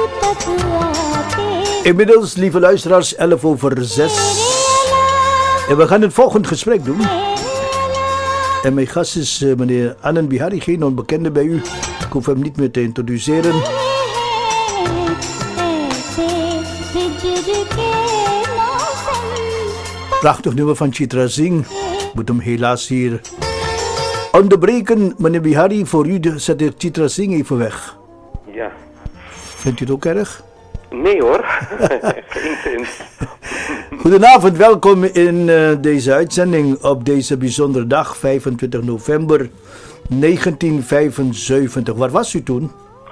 Inmiddels, lieve luisteraars, 11:06. En we gaan het volgende gesprek doen. En mijn gast is meneer Anand Bihari, geen onbekende bij u. Ik hoef hem niet meer te introduceren. Prachtig nummer van Chitra Singh. Moet hem helaas hier onderbreken. Meneer Bihari, voor u zet ik Chitra Singh even weg. Ja. Vindt u het ook erg? Nee hoor, geen zin. Goedenavond, welkom in deze uitzending op deze bijzondere dag, 25 november 1975. Waar was u toen?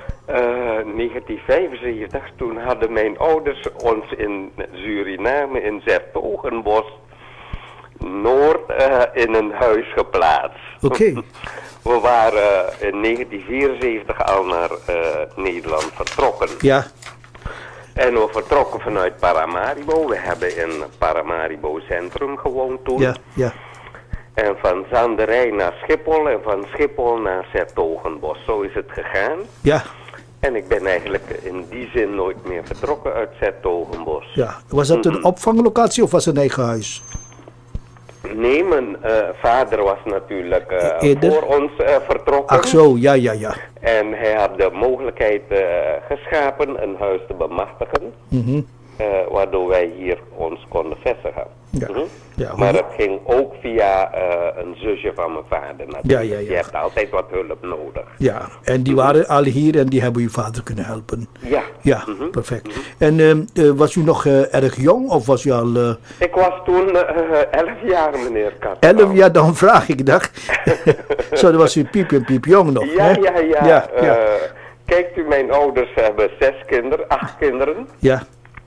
1975, toen hadden mijn ouders ons in Suriname, in 's-Hertogenbosch, Noord, in een huis geplaatst. Oké. We waren in 1974 al naar Nederland vertrokken. Ja. En we vertrokken vanuit Paramaribo. We hebben in Paramaribo Centrum gewoond toen. Ja, ja. En van Zanderij naar Schiphol en van Schiphol naar 's-Hertogenbosch. Zo is het gegaan. Ja. En ik ben eigenlijk in die zin nooit meer vertrokken uit 's-Hertogenbosch. Ja. Was dat een opvanglocatie of was het een eigen huis? Nee, mijn vader was natuurlijk voor ons vertrokken. Ach zo, ja, ja, ja. En hij had de mogelijkheid geschapen een huis te bemachtigen. Waardoor wij hier ons konden vestigen. Ja. Ja, maar het ging ook via een zusje van mijn vader natuurlijk. Ja, ja, ja. Je hebt altijd wat hulp nodig. Ja, en die waren al hier en die hebben uw vader kunnen helpen. Ja. Ja, perfect. En was u nog erg jong of was u al... Ik was toen 11 jaar, meneer Kat. 11 jaar, dan vraag ik dat. Zo, dan was u piepjong nog. Ja, hè? ja. Kijkt u, mijn ouders hebben 8 kinderen. Ja.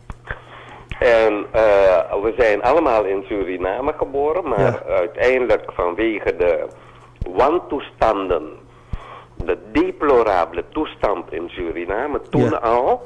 En we zijn allemaal in Suriname geboren, maar uiteindelijk vanwege de wantoestanden, de deplorabele toestand in Suriname toen al,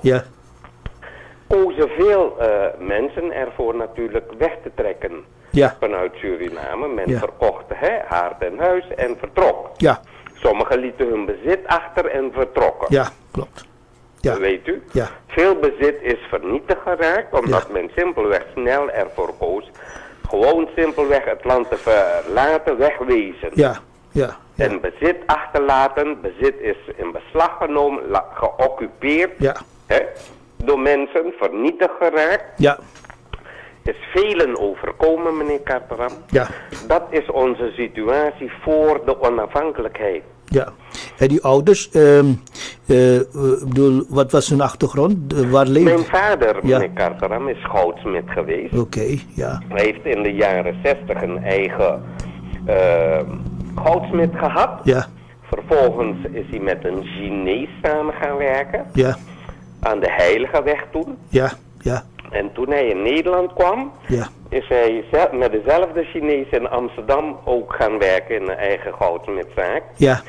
kozen veel mensen ervoor natuurlijk weg te trekken vanuit Suriname. Men verkocht haard en huis en vertrok. Ja. Sommigen lieten hun bezit achter en vertrokken. Ja, klopt. Ja. Weet u? Ja. Veel bezit is vernietigd geraakt, omdat men simpelweg snel ervoor koos gewoon simpelweg het land te verlaten, wegwezen. Ja. En bezit achterlaten, bezit is in beslag genomen, geoccupeerd, door mensen, vernietigd geraakt. Ja. Is velen overkomen, meneer Carteram. Ja. Dat is onze situatie voor de onafhankelijkheid. Ja, en die ouders, bedoel, wat was hun achtergrond? Waar leefde? Mijn vader, meneer Carteram, is goudsmid geweest. Oké, ja. Hij heeft in de jaren 60 een eigen goudsmid gehad. Ja. Vervolgens is hij met een Chinees samen gaan werken. Ja. Aan de Heiligeweg toen. Ja, ja. En toen hij in Nederland kwam, is hij met dezelfde Chinees in Amsterdam ook gaan werken in een eigen goudsmidzaak. Ja.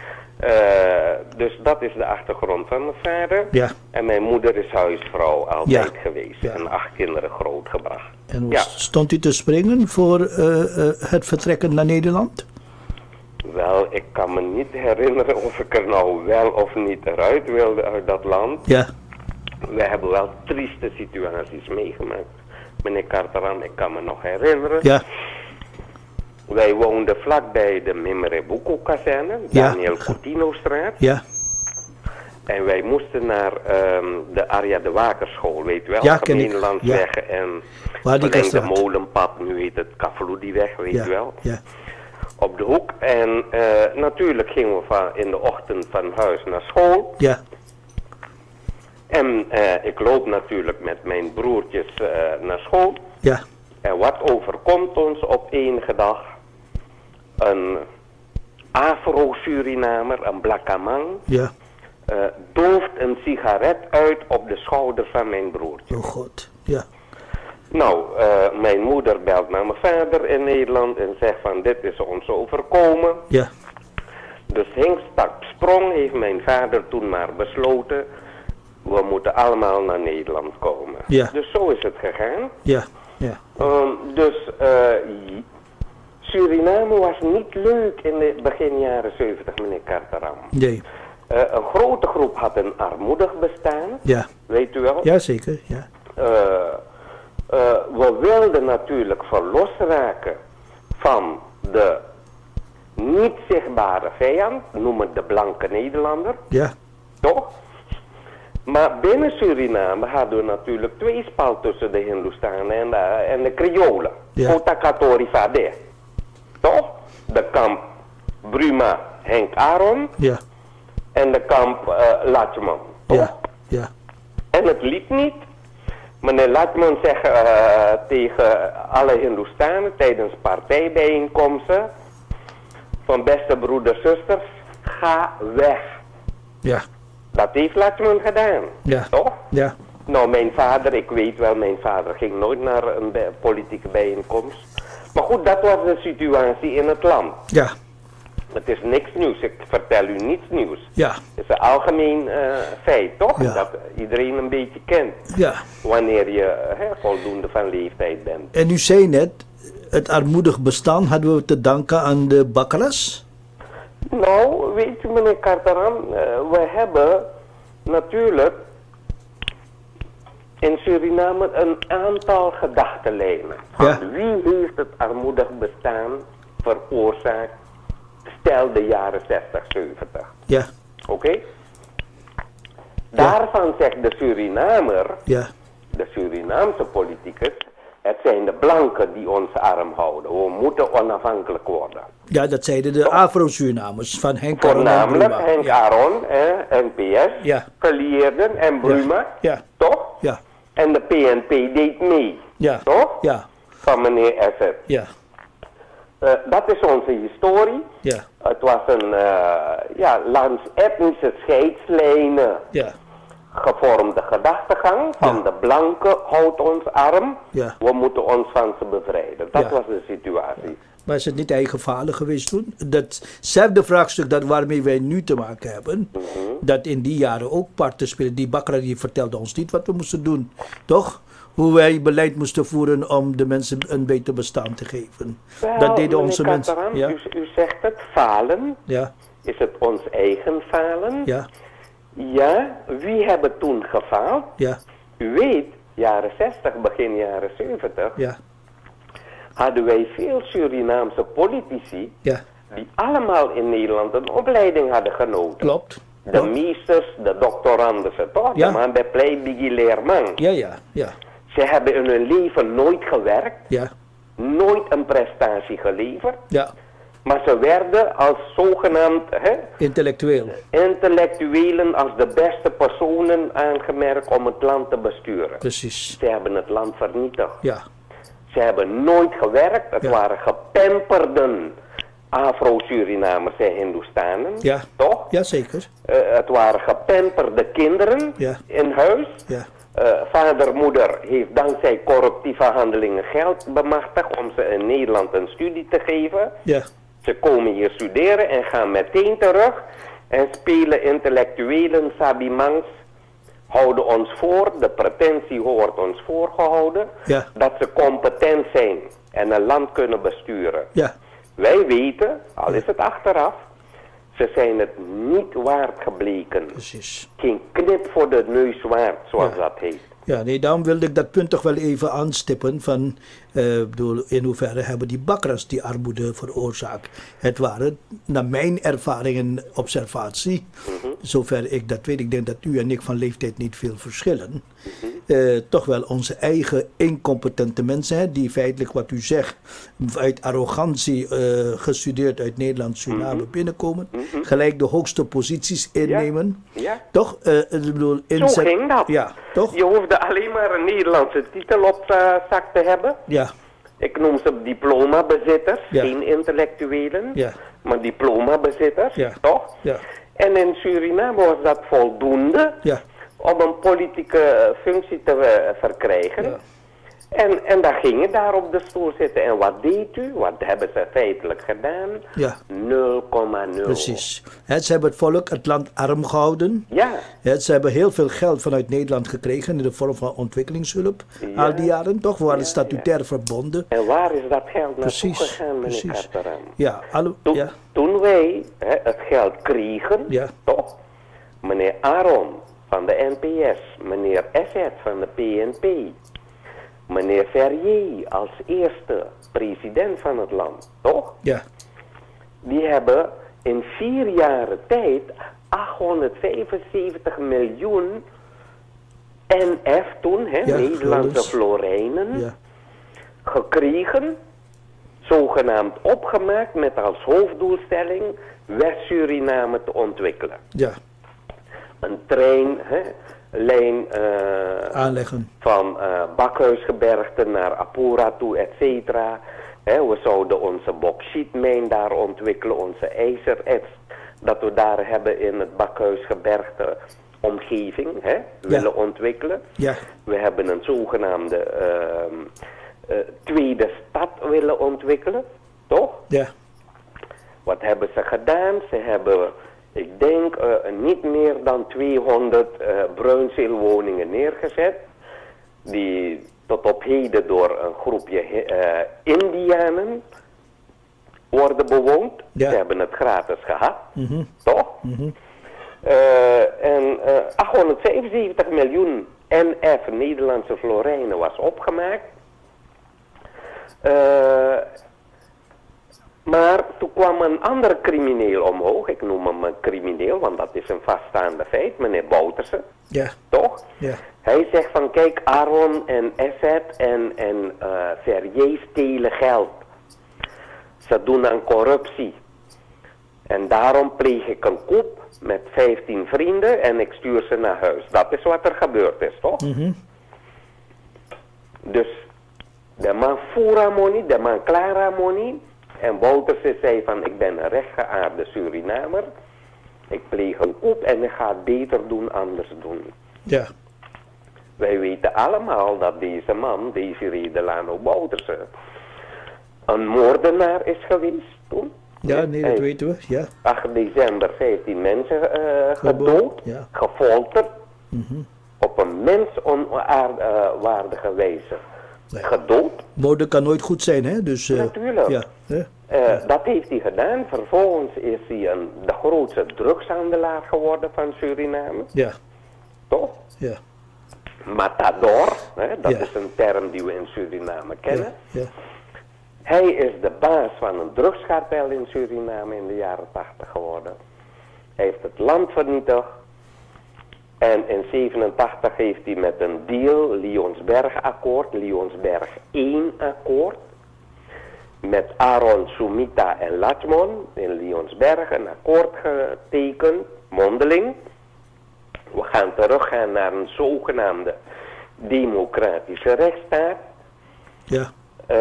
Dus dat is de achtergrond van mijn vader. Ja. En mijn moeder is huisvrouw altijd geweest. En 8 kinderen grootgebracht. En stond u te springen voor het vertrekken naar Nederland? Wel, ik kan me niet herinneren of ik er nou wel of niet eruit wilde uit dat land. Ja. We hebben wel trieste situaties meegemaakt. Meneer Carteran, ik kan me nog herinneren. Ja. Wij woonden vlakbij de Mimrebuko-kazerne, Daniel Coutinho-straat. Ja. En wij moesten naar de Aria de Wakerschool, weet u wel? Ja, ken ik. Gemeenlandsweg en de Molenpad, nu heet het Kafloediweg, weet u wel? Ja. Op de hoek. En natuurlijk gingen we in de ochtend van huis naar school. Ja. En ik loop natuurlijk met mijn broertjes naar school. Ja. En wat overkomt ons op enige dag? Een Afro-Surinamer, een Blakkamang, dooft een sigaret uit op de schouder van mijn broertje. Oh god, ja. Nou, mijn moeder belt naar mijn vader in Nederland en zegt van dit is ons overkomen. Ja. Dus hinkstap sprong heeft mijn vader toen maar besloten, we moeten allemaal naar Nederland komen. Ja. Dus zo is het gegaan. Ja, ja. Suriname was niet leuk in de begin jaren 70, meneer Carteram. Nee. Een grote groep had een armoedig bestaan. Ja. Weet u wel? Ja, zeker. Ja. We wilden natuurlijk verlost raken van de niet zichtbare vijand, noem het de blanke Nederlander. Ja. Toch? Maar binnen Suriname hadden we natuurlijk tweespalt tussen de Hindoestanen en de Kriolen. Ja. Otakatori Vade. Toch? De kamp Bruma Henk Aron Ja. en de kamp Latjman. Ja. Ja. En het liep niet. Meneer Latjman zegt tegen alle Hindoestanen tijdens partijbijeenkomsten van beste broeders, zusters, ga weg. Ja. Dat heeft Latjman gedaan. Ja. Toch? Ja. Nou, mijn vader, ik weet wel, mijn vader ging nooit naar een politieke bijeenkomst. Maar goed, dat was de situatie in het land. Ja. Het is niks nieuws, ik vertel u niets nieuws. Ja. Het is een algemeen feit, toch? Ja. Dat iedereen een beetje kent. Ja. Wanneer je voldoende van leeftijd bent. En u zei net, het armoedig bestaan hadden we te danken aan de Bakkeras? Nou, weet u meneer Carteran, we hebben natuurlijk in Suriname een aantal gedachtenlijnen. Ja. Wie heeft het armoedig bestaan veroorzaakt? Stel de jaren 60, 70. Ja. Oké? Daarvan zegt de Surinamer, Ja. de Surinaamse politicus, het zijn de blanken die ons arm houden. We moeten onafhankelijk worden. Ja, dat zeiden de Afro-Surinamers van Henk Aron en Voornamelijk Bruma. Henk Ja. Aron, NPS, Ja. gelieerden en Bruma, Ja. toch? Ja. En de PNP deed mee, Ja. toch? Ja. Van meneer Esser. Ja. Dat is onze historie. Ja. Het was een, langs etnische scheidslijnen Ja. gevormde gedachtegang van Ja. de blanken houdt ons arm. Ja. We moeten ons van ze bevrijden. Dat Ja. was de situatie. Maar is het niet eigenvaardig geweest toen? Datzelfde vraagstuk dat waarmee wij nu te maken hebben, dat in die jaren ook parten spelen. Die Bakra die vertelde ons niet wat we moesten doen, toch? Hoe wij beleid moesten voeren om de mensen een beter bestaan te geven. Wel, Dat deden meneer onze mensen. Carteran, Ja, u zegt het, falen. ja, Is het ons eigen falen? ja, Ja, wie hebben toen gefaald? ja, U weet, jaren 60, begin jaren 70, ja, hadden wij veel Surinaamse politici ja. die allemaal in Nederland een opleiding hadden genoten. Klopt. De Klopt. meesters, de doctorandussen, toch? Ja. De man bij Pleibigi Leerman. Ja, ja, ja, Ze hebben in hun leven nooit gewerkt, ja, nooit een prestatie geleverd. ja. Maar ze werden als zogenaamd Intellectueel. intellectuelen, als de beste personen aangemerkt om het land te besturen. Precies. Ze hebben het land vernietigd. Ja, Ze hebben nooit gewerkt. Het Ja. waren gepamperden Afro-Surinamers en Hindoestanen. ja. Toch? Ja, zeker. Het waren gepamperde kinderen Ja. in huis. Ja, Vader, moeder heeft dankzij corruptieve handelingen geld bemachtigd om ze in Nederland een studie te geven. ja, Ze komen hier studeren en gaan meteen terug en spelen intellectuelen, sabimangs, houden ons voor, de pretentie wordt ons voorgehouden, Ja. dat ze competent zijn en een land kunnen besturen. ja, Wij weten, al is het achteraf, ze zijn het niet waard gebleken. precies. Geen knip voor de neus waard, zoals Ja. dat heet. Ja, nee, daarom wilde ik dat punt toch wel even aanstippen van, bedoel, in hoeverre hebben die Bakras die armoede veroorzaakt. Het waren, naar mijn ervaring en observatie, zover ik dat weet, ik denk dat u en ik van leeftijd niet veel verschillen, toch wel onze eigen incompetente mensen, hè, die feitelijk wat u zegt, uit arrogantie gestudeerd uit Nederland, Suriname binnenkomen, gelijk de hoogste posities innemen. Ja. Toch? Ik bedoel, Zo ging dat. Ja, toch? Je hoefde alleen maar een Nederlandse titel op zak te hebben. Ja, Ik noem ze diplomabezitters, Ja. geen intellectuelen, Ja. maar diplomabezitters, Ja. toch? ja, En in Suriname was dat voldoende ja, om een politieke functie te verkrijgen. Ja. En daar ging je daar op de stoel zitten. En wat deed u? Wat hebben ze feitelijk gedaan? ja. 0,0. Precies. Ze hebben het volk, het land arm gehouden. Ja, Ze hebben heel veel geld vanuit Nederland gekregen in de vorm van ontwikkelingshulp. Ja. Al die jaren, toch? We waren Ja, statutair verbonden. en waar is dat geld naartoe Precies, gegaan, meneer precies. Carteran? Ja, Toen, ja, toen wij het geld kregen, Ja. toch? meneer Aaron van de NPS, meneer Esset van de PNP, meneer Verrier als eerste president van het land, toch? Ja. Die hebben in 4 jaar tijd 875 miljoen NF toen, Nederlandse florijnen, gekregen, zogenaamd opgemaakt met als hoofddoelstelling West-Suriname te ontwikkelen. Ja. Een treinlijn aanleggen van Bakhuisgebergte naar Apura toe, et cetera. We zouden onze bauxietmijn daar ontwikkelen, onze ijzererts dat we daar hebben in het Bakhuisgebergte omgeving willen ontwikkelen. Ja. We hebben een zogenaamde tweede stad willen ontwikkelen, toch? Ja. Wat hebben ze gedaan? Ze hebben, ik denk, niet meer dan 200 bruinzeelwoningen neergezet, die tot op heden door een groepje Indianen worden bewoond. Ja. Ze hebben het gratis gehad, toch? En 875 miljoen NF, Nederlandse florijnen, was opgemaakt. Maar toen kwam een andere crimineel omhoog. Ik noem hem een crimineel, want dat is een vaststaande feit. Meneer Bouterse. Ja. Toch? Ja. Hij zegt van kijk, Aaron en Esset en Verrier stelen geld. Ze doen aan corruptie. En daarom pleeg ik een coup met 15 vrienden en ik stuur ze naar huis. Dat is wat er gebeurd is, toch? Dus de man Furamoni, de man Claramoni. En Bouterse zei van ik ben een rechtgeaarde Surinamer. Ik pleeg een coup en ik ga het beter doen, anders doen. Ja. Wij weten allemaal dat deze man, Desiree Delano Bouterse, een moordenaar is geweest toen. Ja, nee, dat weten we. Ja. 8 december 15 mensen gedood, gefolterd, op een mensonwaardige wijze. Nee. Gedood. Moorden kan nooit goed zijn, hè? Dus, natuurlijk. Ja. Dat heeft hij gedaan. Vervolgens is hij de grootste drugshandelaar geworden van Suriname. Ja. Toch? Ja. Matador, dat is een term die we in Suriname kennen. Ja. Hij is de baas van een drugskartel in Suriname in de jaren 80 geworden. Hij heeft het land vernietigd. En in 87 heeft hij met een deal, Lionsberg-akkoord, Lionsberg 1-akkoord, met Aaron, Sumita en Lachmon in Lionsberg een akkoord getekend, mondeling. We gaan teruggaan naar een zogenaamde democratische rechtsstaat. Ja.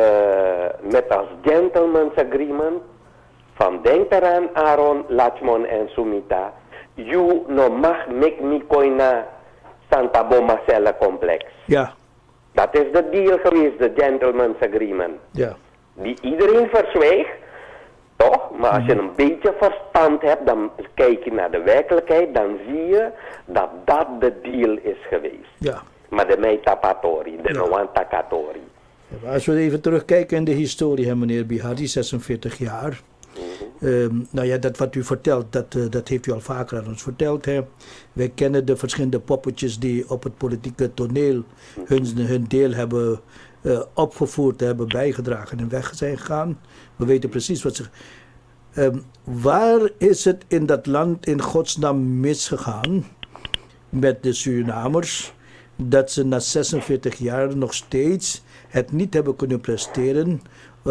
Met als gentleman's agreement van denk eraan Aaron, Lachmon en Sumita. You no mag make me koina Santa Bomacelle complex. Ja. Dat is de deal geweest, de gentleman's agreement. Ja. Die iedereen verzwijgt, toch? Maar als je een beetje verstand hebt, dan kijk je naar de werkelijkheid, dan zie je dat dat de deal is geweest. Ja. Maar de Meitapatori, de Nwantakatori. Ja, als we even terugkijken in de historie, hè, meneer Bihari, 46 jaar. Nou ja, dat wat u vertelt, dat heeft u al vaker aan ons verteld. Hè. Wij kennen de verschillende poppetjes die op het politieke toneel hun deel hebben opgevoerd, hebben bijgedragen en weg zijn gegaan. We weten precies wat ze... waar is het in dat land in godsnaam misgegaan met de Surinamers, dat ze na 46 jaar nog steeds het niet hebben kunnen presteren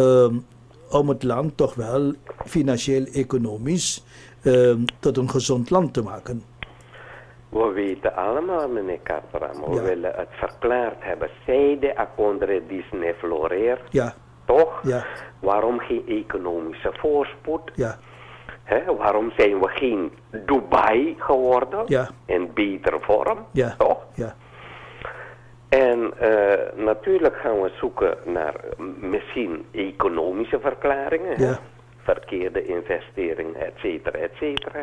om het land toch wel financieel, economisch tot een gezond land te maken? We weten allemaal, meneer Carteram, we willen het verklaard hebben. Zijde acondre disne floreer. Ja. Toch? Ja. Waarom geen economische voorspoed? Ja. Waarom zijn we geen Dubai geworden? Ja. In betere vorm? Ja. Toch? Ja. En natuurlijk gaan we zoeken naar misschien economische verklaringen. Ja. Verkeerde investeringen, et cetera, et cetera.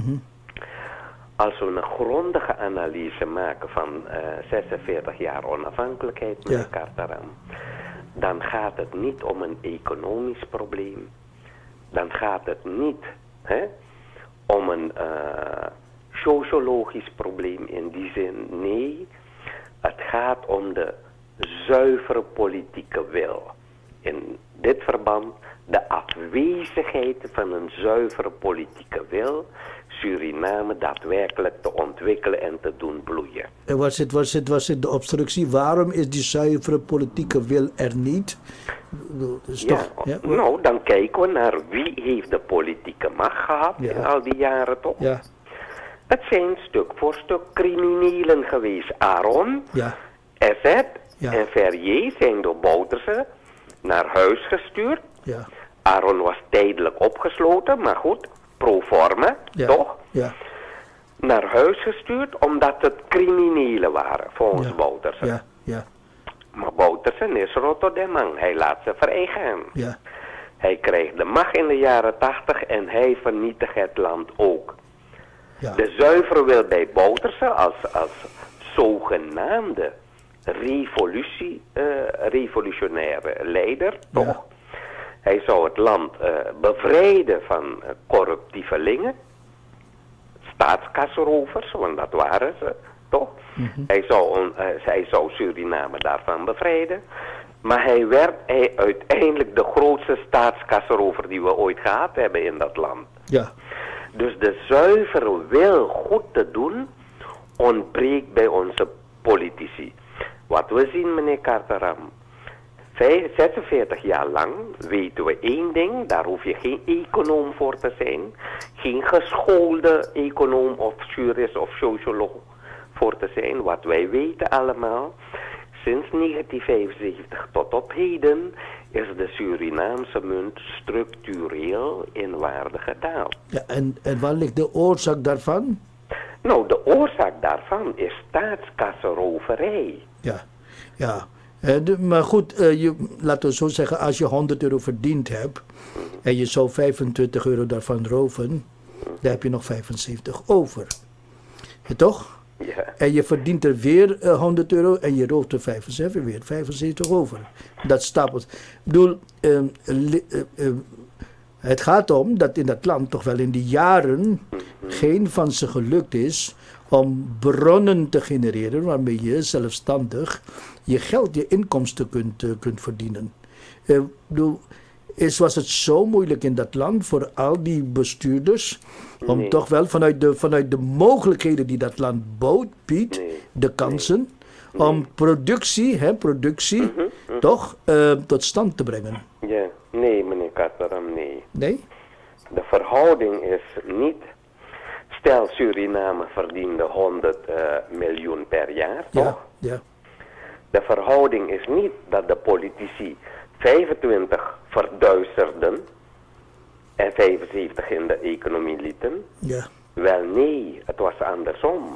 Als we een grondige analyse maken van 46 jaar onafhankelijkheid, meneer Carteram, dan gaat het niet om een economisch probleem. Dan gaat het niet om een sociologisch probleem in die zin. Nee, het gaat om de zuivere politieke wil. In dit verband de afwezigheid van een zuivere politieke wil Suriname daadwerkelijk te ontwikkelen en te doen bloeien. En was het de obstructie? Waarom is die zuivere politieke wil er niet? Dus Ja, toch, ja? nou dan kijken we naar wie heeft de politieke macht gehad in al die jaren toch? Ja, Het zijn stuk voor stuk criminelen geweest. Aaron, ja, SZ Ja. en Ferrier zijn door Bouterse naar huis gestuurd. ja, Aaron was tijdelijk opgesloten, maar goed, pro forma, ja. toch? Ja, Naar huis gestuurd omdat het criminelen waren, volgens ja, Bouterse. ja, ja, Maar Bouterse is Rotterdam, hij laat ze vrijgaan. ja, Hij krijgt de macht in de jaren 80 en hij vernietigt het land ook. ja. De zuivere wil bij Bouterse als zogenaamde revolutionaire leider, toch? Ja. Hij zou het land bevrijden van corruptievelingen, staatskasrovers, want dat waren ze, toch? Hij zou Suriname daarvan bevrijden. Maar hij werd uiteindelijk de grootste staatskasrover die we ooit gehad hebben in dat land. Ja, Dus de zuivere wil goed te doen ontbreekt bij onze politici. Wat we zien, meneer Carteram, 46 jaar lang weten we één ding, daar hoef je geen econoom voor te zijn, geen geschoolde econoom of jurist of socioloog voor te zijn. Wat wij weten allemaal, sinds 1975 tot op heden is de Surinaamse munt structureel in waarde gedaald. ja. En waar ligt de oorzaak daarvan? Nou, de oorzaak daarvan is staatskassenroverij. Ja, ja. Maar goed, laten we zo zeggen, als je 100 euro verdiend hebt en je zou 25 euro daarvan roven, dan heb je nog 75 over. Ja, toch? Ja. En je verdient er weer 100 euro en je rooft er 75, weer 75 over. Dat stapelt. Ik bedoel, het gaat om dat in dat land toch wel in die jaren geen van ze gelukt is om bronnen te genereren waarmee je zelfstandig je geld, je inkomsten kunt verdienen. Ik bedoel, was het zo moeilijk in dat land voor al die bestuurders om toch wel vanuit de mogelijkheden die dat land biedt, de kansen, om productie, toch tot stand te brengen? Ja, nee meneer Carteram, nee. Nee? De verhouding is niet, stel Suriname verdiende 100 miljoen per jaar, toch? Ja, ja. De verhouding is niet dat de politici 25 verduisterden en 75 in de economie lieten. Ja. Wel nee, het was andersom.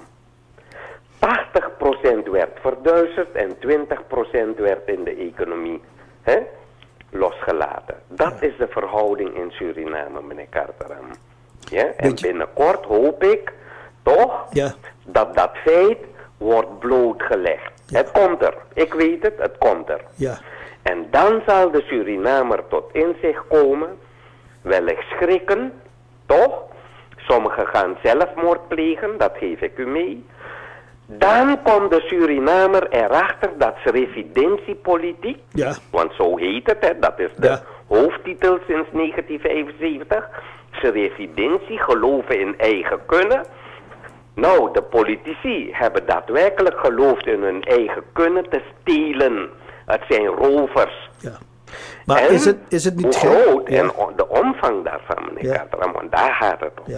80% werd verduisterd en 20% werd in de economie losgelaten. Dat is de verhouding in Suriname, meneer Carteram. Ja? En binnenkort hoop ik toch dat dat feit wordt blootgelegd. Ja. Het komt er. Ik weet het, het komt er. Ja. En dan zal de Surinamer tot inzicht komen, wellicht schrikken, toch? Sommigen gaan zelfmoord plegen, dat geef ik u mee. Dan komt de Surinamer erachter dat ze residentiepolitiek, want zo heet het, hè, dat is de hoofdtitel sinds 1975, ze residentie, geloven in eigen kunnen. Nou, de politici hebben daadwerkelijk geloofd in hun eigen kunnen te stelen. Het zijn rovers. Ja. Maar en is het niet hoe groot en de omvang daarvan, meneer Carteram, want daar gaat het om. Ja.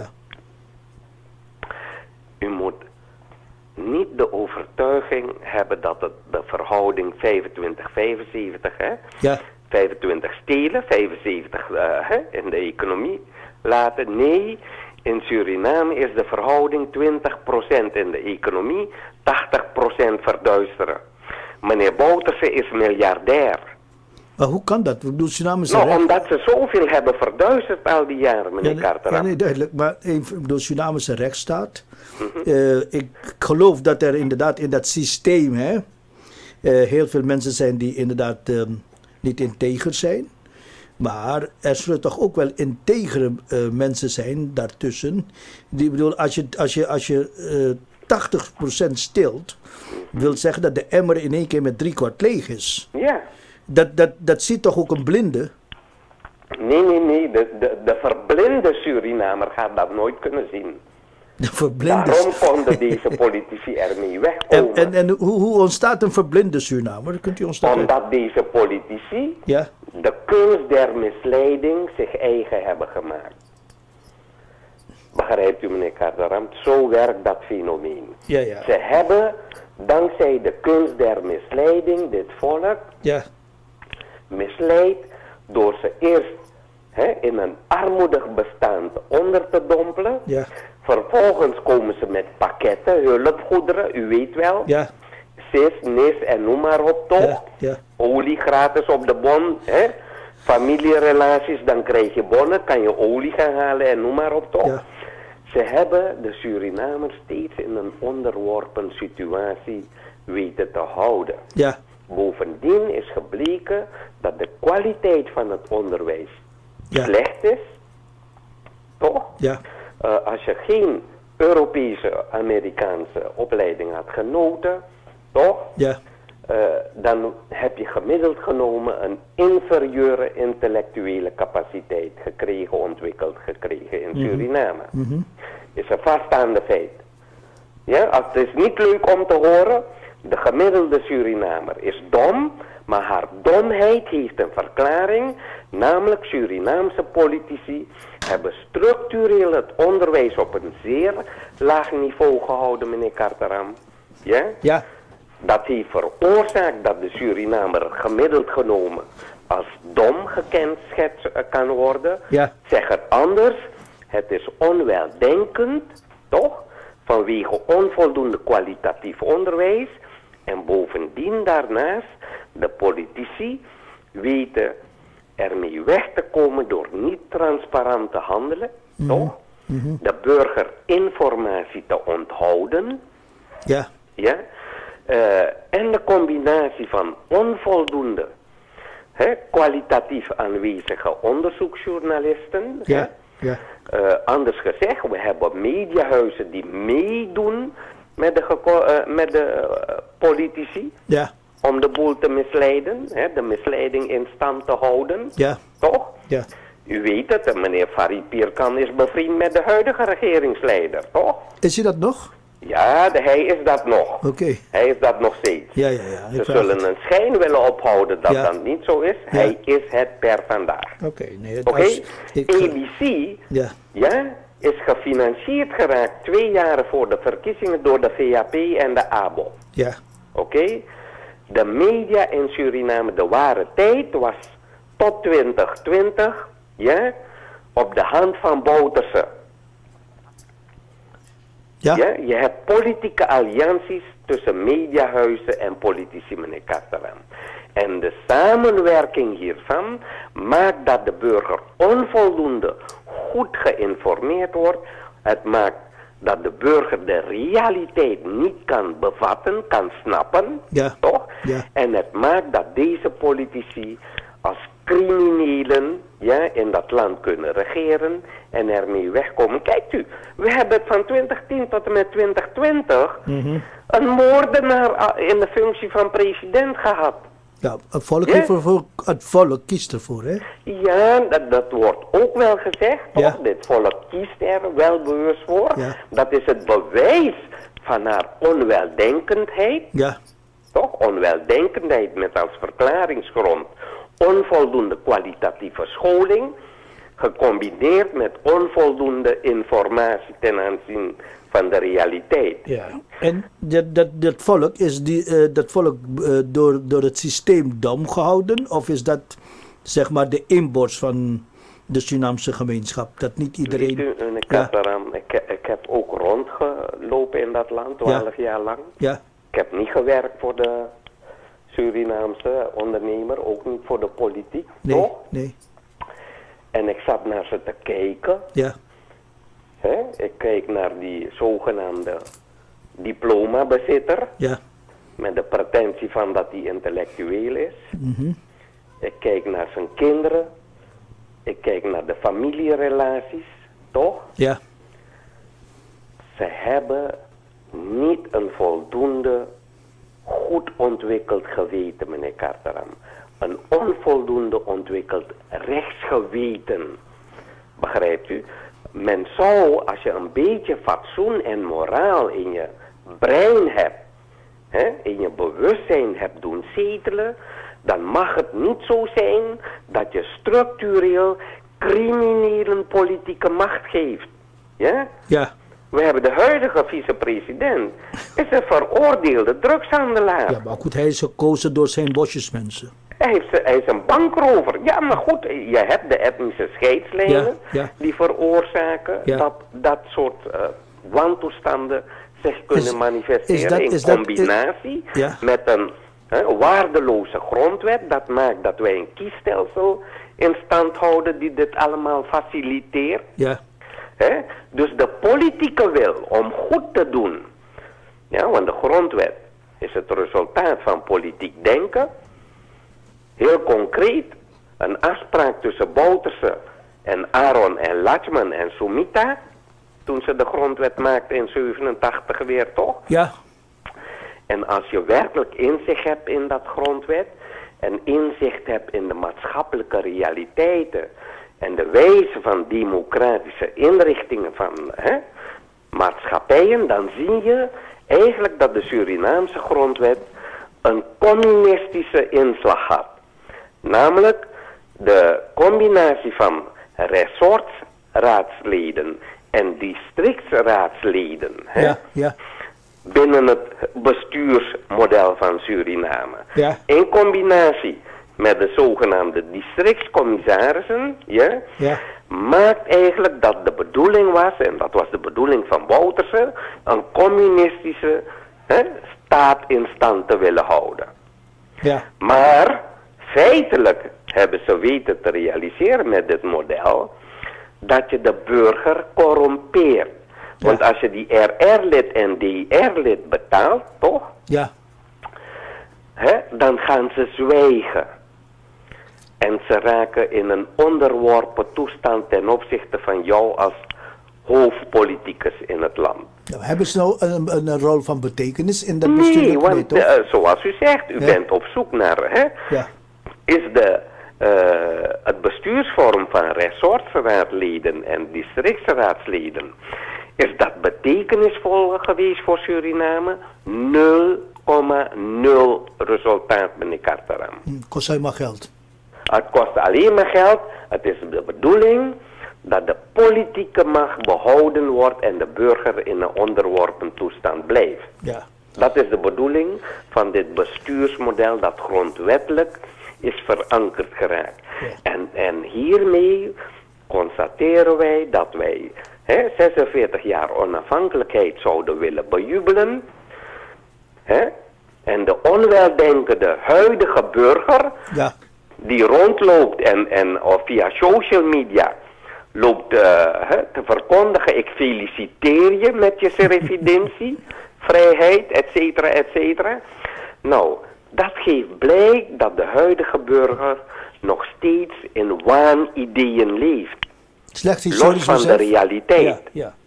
U moet niet de overtuiging hebben dat het de verhouding 25-75, hè? Ja. 25 stelen, 75 in de economie laten. Nee, in Suriname is de verhouding 20% in de economie, 80% verduisteren. Meneer Bouterse is miljardair. Maar hoe kan dat? Ik bedoel, Suriname is omdat ze zoveel hebben verduisterd al die jaren, meneer Carteram. Ja, nee, duidelijk. Maar ik bedoel, Suriname is een rechtsstaat. Ik geloof dat er inderdaad in dat systeem heel veel mensen zijn die inderdaad niet integer zijn. Maar er zullen toch ook wel integere mensen zijn daartussen. Die bedoel, als je 80% stilt, wil zeggen dat de emmer in één keer met 3/4 leeg is. Ja. Dat ziet toch ook een blinde? Nee. De verblinde Surinamer gaat dat nooit kunnen zien. De verblinde... Daarom konden deze politici ermee wegkomen. En hoe ontstaat een verblinde Surinamer? Kunt u ons dat Omdat deze politici ja? de kunst der misleiding zich eigen hebben gemaakt. Begrijpt u, meneer Carteram? Zo werkt dat fenomeen. Ja. Ze hebben, dankzij de kunst der misleiding, dit volk misleid door ze eerst in een armoedig bestand onder te dompelen. Ja. Vervolgens komen ze met pakketten, hulpgoederen, u weet wel. Ja. Sis, nis en noem maar op toch. Ja. Olie gratis op de bon. Familierelaties, dan krijg je bonnen, kan je olie gaan halen en noem maar op toch. Ja. Ze hebben de Surinamers steeds in een onderworpen situatie weten te houden. Ja. Bovendien is gebleken dat de kwaliteit van het onderwijs slecht is. Toch? Ja. Als je geen Europese, Amerikaanse opleiding had genoten, toch? Ja. Dan heb je gemiddeld genomen een inferieure intellectuele capaciteit ontwikkeld gekregen in Suriname. Is een vaststaande feit. Ja, het is niet leuk om te horen, de gemiddelde Surinamer is dom, maar haar domheid heeft een verklaring, namelijk Surinaamse politici hebben structureel het onderwijs op een zeer laag niveau gehouden, meneer Carteram. Ja? Ja. Dat heeft veroorzaakt dat de Surinamer gemiddeld genomen als dom gekenschetst kan worden. Ja. Zeg het anders, het is onweldenkend, toch? Vanwege onvoldoende kwalitatief onderwijs. En bovendien daarnaast, de politici weten ermee weg te komen door niet transparant te handelen, toch? De burger informatie te onthouden. Ja. Ja? En de combinatie van onvoldoende kwalitatief aanwezige onderzoeksjournalisten. Ja. Ja. Anders gezegd, we hebben mediahuizen die meedoen met de politici. Ja. Om de boel te misleiden, de misleiding in stand te houden. Ja. Toch? Ja. U weet het, meneer Farid Pirkan is bevriend met de huidige regeringsleider, toch? Is hij dat nog? Ja, hij is dat nog. Oké. Hij is dat nog steeds. Ja. Ze zullen een schijn willen ophouden dat dat niet zo is. Ja. Hij is het per vandaag. Oké. Nee, ABC is gefinancierd geraakt 2 jaar voor de verkiezingen door de VAP en de ABO. Ja. Oké? De media in Suriname, de ware tijd was tot 2020, op de hand van Bouterse. Ja? Je hebt politieke allianties tussen mediahuizen en politici, meneer Carteram. En de samenwerking hiervan maakt dat de burger onvoldoende goed geïnformeerd wordt. Het maakt dat de burger de realiteit niet kan bevatten, kan snappen, toch? Ja. En het maakt dat deze politici als criminelen in dat land kunnen regeren en ermee wegkomen. Kijkt u, we hebben het van 2010 tot en met 2020 een moordenaar in de functie van president gehad. Ja, het volk kiest ervoor, hè? Ja, dat wordt ook wel gezegd, toch? Ja. Dit volk kiest er wel bewust voor. Ja. Dat is het bewijs van haar onweldenkendheid. Ja. Toch? Onweldenkendheid met als verklaringsgrond onvoldoende kwalitatieve scholing, gecombineerd met onvoldoende informatie ten aanzien van de realiteit. Ja. En dat volk, is door het systeem dom gehouden? Of is dat, zeg maar, de inborst van de Surinaamse gemeenschap? Dat niet iedereen... Weet u, ik heb ook rondgelopen in dat land, 12 jaar lang. Ja. Ik heb niet gewerkt voor de Surinaamse ondernemer, ook niet voor de politiek, toch? Nee. En ik zat naar ze te kijken. Ja. Ik kijk naar die zogenaamde diplomabezitter. Ja. Met de pretentie van dat hij intellectueel is. Ik kijk naar zijn kinderen. ik kijk naar de familierelaties, toch? Ja. Ze hebben niet een voldoende goed ontwikkeld geweten, meneer Carteram. Een onvoldoende ontwikkeld rechtsgeweten. Begrijpt u? Men zou, als je een beetje fatsoen en moraal in je brein hebt, in je bewustzijn hebt doen zetelen, dan mag het niet zo zijn dat je structureel criminelen politieke macht geeft. Ja? Ja. We hebben de huidige vicepresident, is een veroordeelde drugshandelaar. Ja, maar goed, hij is gekozen door zijn bosjesmensen. Hij is een bankrover. Ja, maar goed, je hebt de etnische scheidslijnen die veroorzaken dat soort wantoestanden zich kunnen manifesteren in combinatie met een waardeloze grondwet. Dat maakt dat wij een kiesstelsel in stand houden die dit allemaal faciliteert. Ja. Dus de politieke wil om goed te doen, ja, want de grondwet is het resultaat van politiek denken. Heel concreet, een afspraak tussen Bouterse en Aaron en Lachman en Sumita, toen ze de grondwet maakten in 87 weer, toch? Ja. En als je werkelijk inzicht hebt in dat grondwet en inzicht hebt in de maatschappelijke realiteiten en de wijze van democratische inrichtingen van maatschappijen, dan zie je eigenlijk dat de Surinaamse grondwet een communistische inslag had. Namelijk de combinatie van resortsraadsleden en districtsraadsleden binnen het bestuursmodel van Suriname. Ja. In combinatie met de zogenaamde districtscommissarissen, maakt eigenlijk dat de bedoeling was, en dat was de bedoeling van Bouterse, een communistische staat in stand te willen houden. Ja. Maar feitelijk hebben ze weten te realiseren met dit model dat je de burger corrompeert. Want als je die RR-lid en DR-lid betaalt, toch? Ja. Dan gaan ze zwijgen. En ze raken in een onderworpen toestand ten opzichte van jou als hoofdpoliticus in het land. Ja, hebben ze nou een rol van betekenis in dat bestuur? Nee, want zoals u zegt, u bent op zoek naar, is het bestuursvorm van resortsraadleden en districtsraadsleden, is dat betekenisvol geweest voor Suriname? 0,0 resultaat, meneer Carteram. Kost helemaal geld. Het kost alleen maar geld. Het is de bedoeling dat de politieke macht behouden wordt en de burger in een onderworpen toestand blijft. Ja. Dat is de bedoeling van dit bestuursmodel dat grondwettelijk is verankerd geraakt. Ja. En hiermee constateren wij dat wij 46 jaar onafhankelijkheid zouden willen bejubelen. En de onweldenkende huidige burger die rondloopt en via social media loopt te verkondigen, ik feliciteer je met je revidentie, vrijheid, et cetera. Nou, dat geeft blijk dat de huidige burger nog steeds in waanideeën leeft. Slechts los van de realiteit.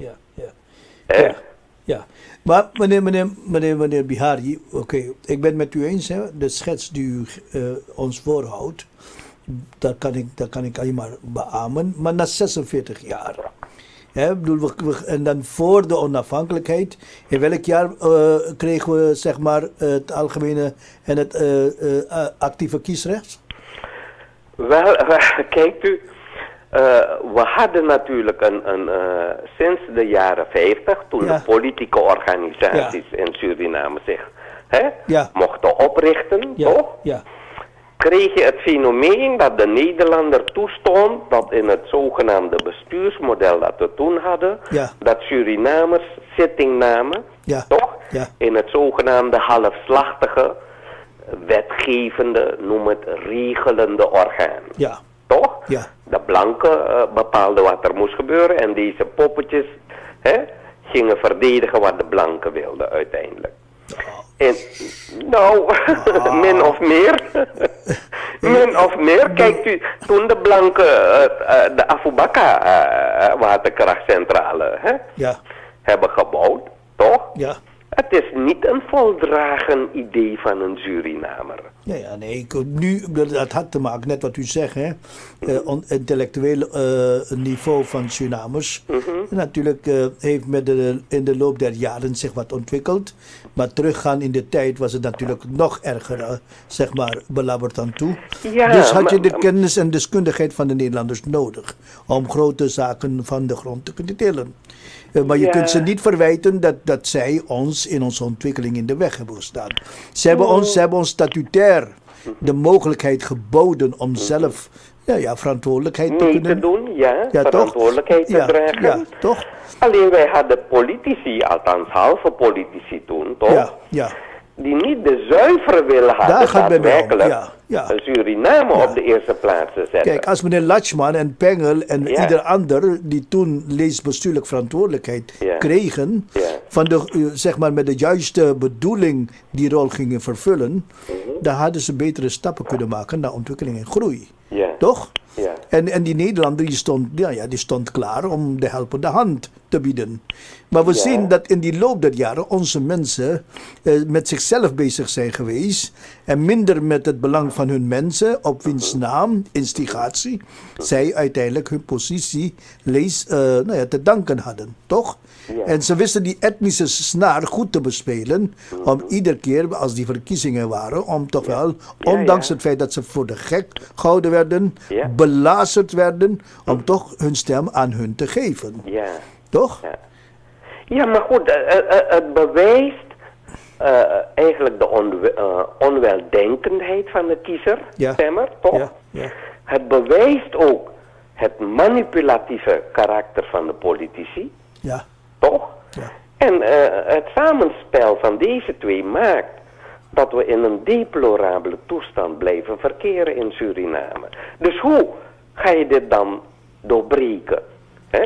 Ja. Maar meneer Bihari, oké, ik ben met u eens, de schets die u ons voorhoudt, dat kan ik alleen maar beamen. Maar na 46 jaar, en dan voor de onafhankelijkheid, in welk jaar kregen we zeg maar het algemene en het actieve kiesrecht? Wel, kijkt u, we hadden natuurlijk sinds de jaren 50, toen de politieke organisaties in Suriname zich mochten oprichten, toch? Ja. Kreeg je het fenomeen dat de Nederlander toestond dat in het zogenaamde bestuursmodel dat we toen hadden, dat Surinamers zitting namen, toch? Ja. In het zogenaamde halfslachtige, wetgevende, noem het regelende orgaan. Ja. Toch? Ja. De blanken bepaalden wat er moest gebeuren en deze poppetjes gingen verdedigen wat de blanken wilden uiteindelijk. En, min of meer. Min of meer, kijkt u, toen de blanken de Afubaka waterkrachtcentrale hebben gebouwd, toch? Ja. Het is niet een voldragen idee van een Surinamer. Ja, nee, nu, dat had te maken, net wat u zegt, hè, intellectueel niveau van Surinamers. Natuurlijk heeft in de loop der jaren zich wat ontwikkeld. Maar teruggaan in de tijd was het natuurlijk nog erger, zeg maar, belabberd aan toe. Ja, dus had je de kennis en deskundigheid van de Nederlanders nodig om grote zaken van de grond te kunnen tillen. Maar je kunt ze niet verwijten dat zij ons in onze ontwikkeling in de weg hebben gestaan. Ze hebben ons statutair de mogelijkheid geboden om zelf verantwoordelijkheid te kunnen doen. Verantwoordelijkheid te dragen. Ja, toch? Alleen wij hadden politici, althans halve politici toen, toch? Ja. Die niet de zuivere wil hadden daadwerkelijk Suriname op de eerste plaats te zetten. Kijk, als meneer Latschman en Pengel en ieder ander die toen leesbestuurlijk verantwoordelijkheid kregen, van zeg maar met de juiste bedoeling die rol gingen vervullen, dan hadden ze betere stappen kunnen maken naar ontwikkeling en groei. Toch? Ja. En die Nederlander die stond klaar om de helpende hand te bieden. Maar we zien dat in die loop der jaren onze mensen met zichzelf bezig zijn geweest en minder met het belang van hun mensen, op wiens naam, instigatie, zij uiteindelijk hun positie te danken hadden. Toch? Ja. En ze wisten die etnische snaar goed te bespelen, om iedere keer als die verkiezingen waren, om toch wel, ondanks het feit dat ze voor de gek gehouden werden, belazerd werden, om toch hun stem aan hun te geven. Ja. Toch? Ja, maar goed, het bewijst eigenlijk de onweldenkendheid van de kiezer, stemmer, toch? Ja. Het bewijst ook het manipulatieve karakter van de politici. Ja. Toch? Ja. En het samenspel van deze twee maakt dat we in een deplorabele toestand blijven verkeren in Suriname. Dus hoe ga je dit dan doorbreken? Hè?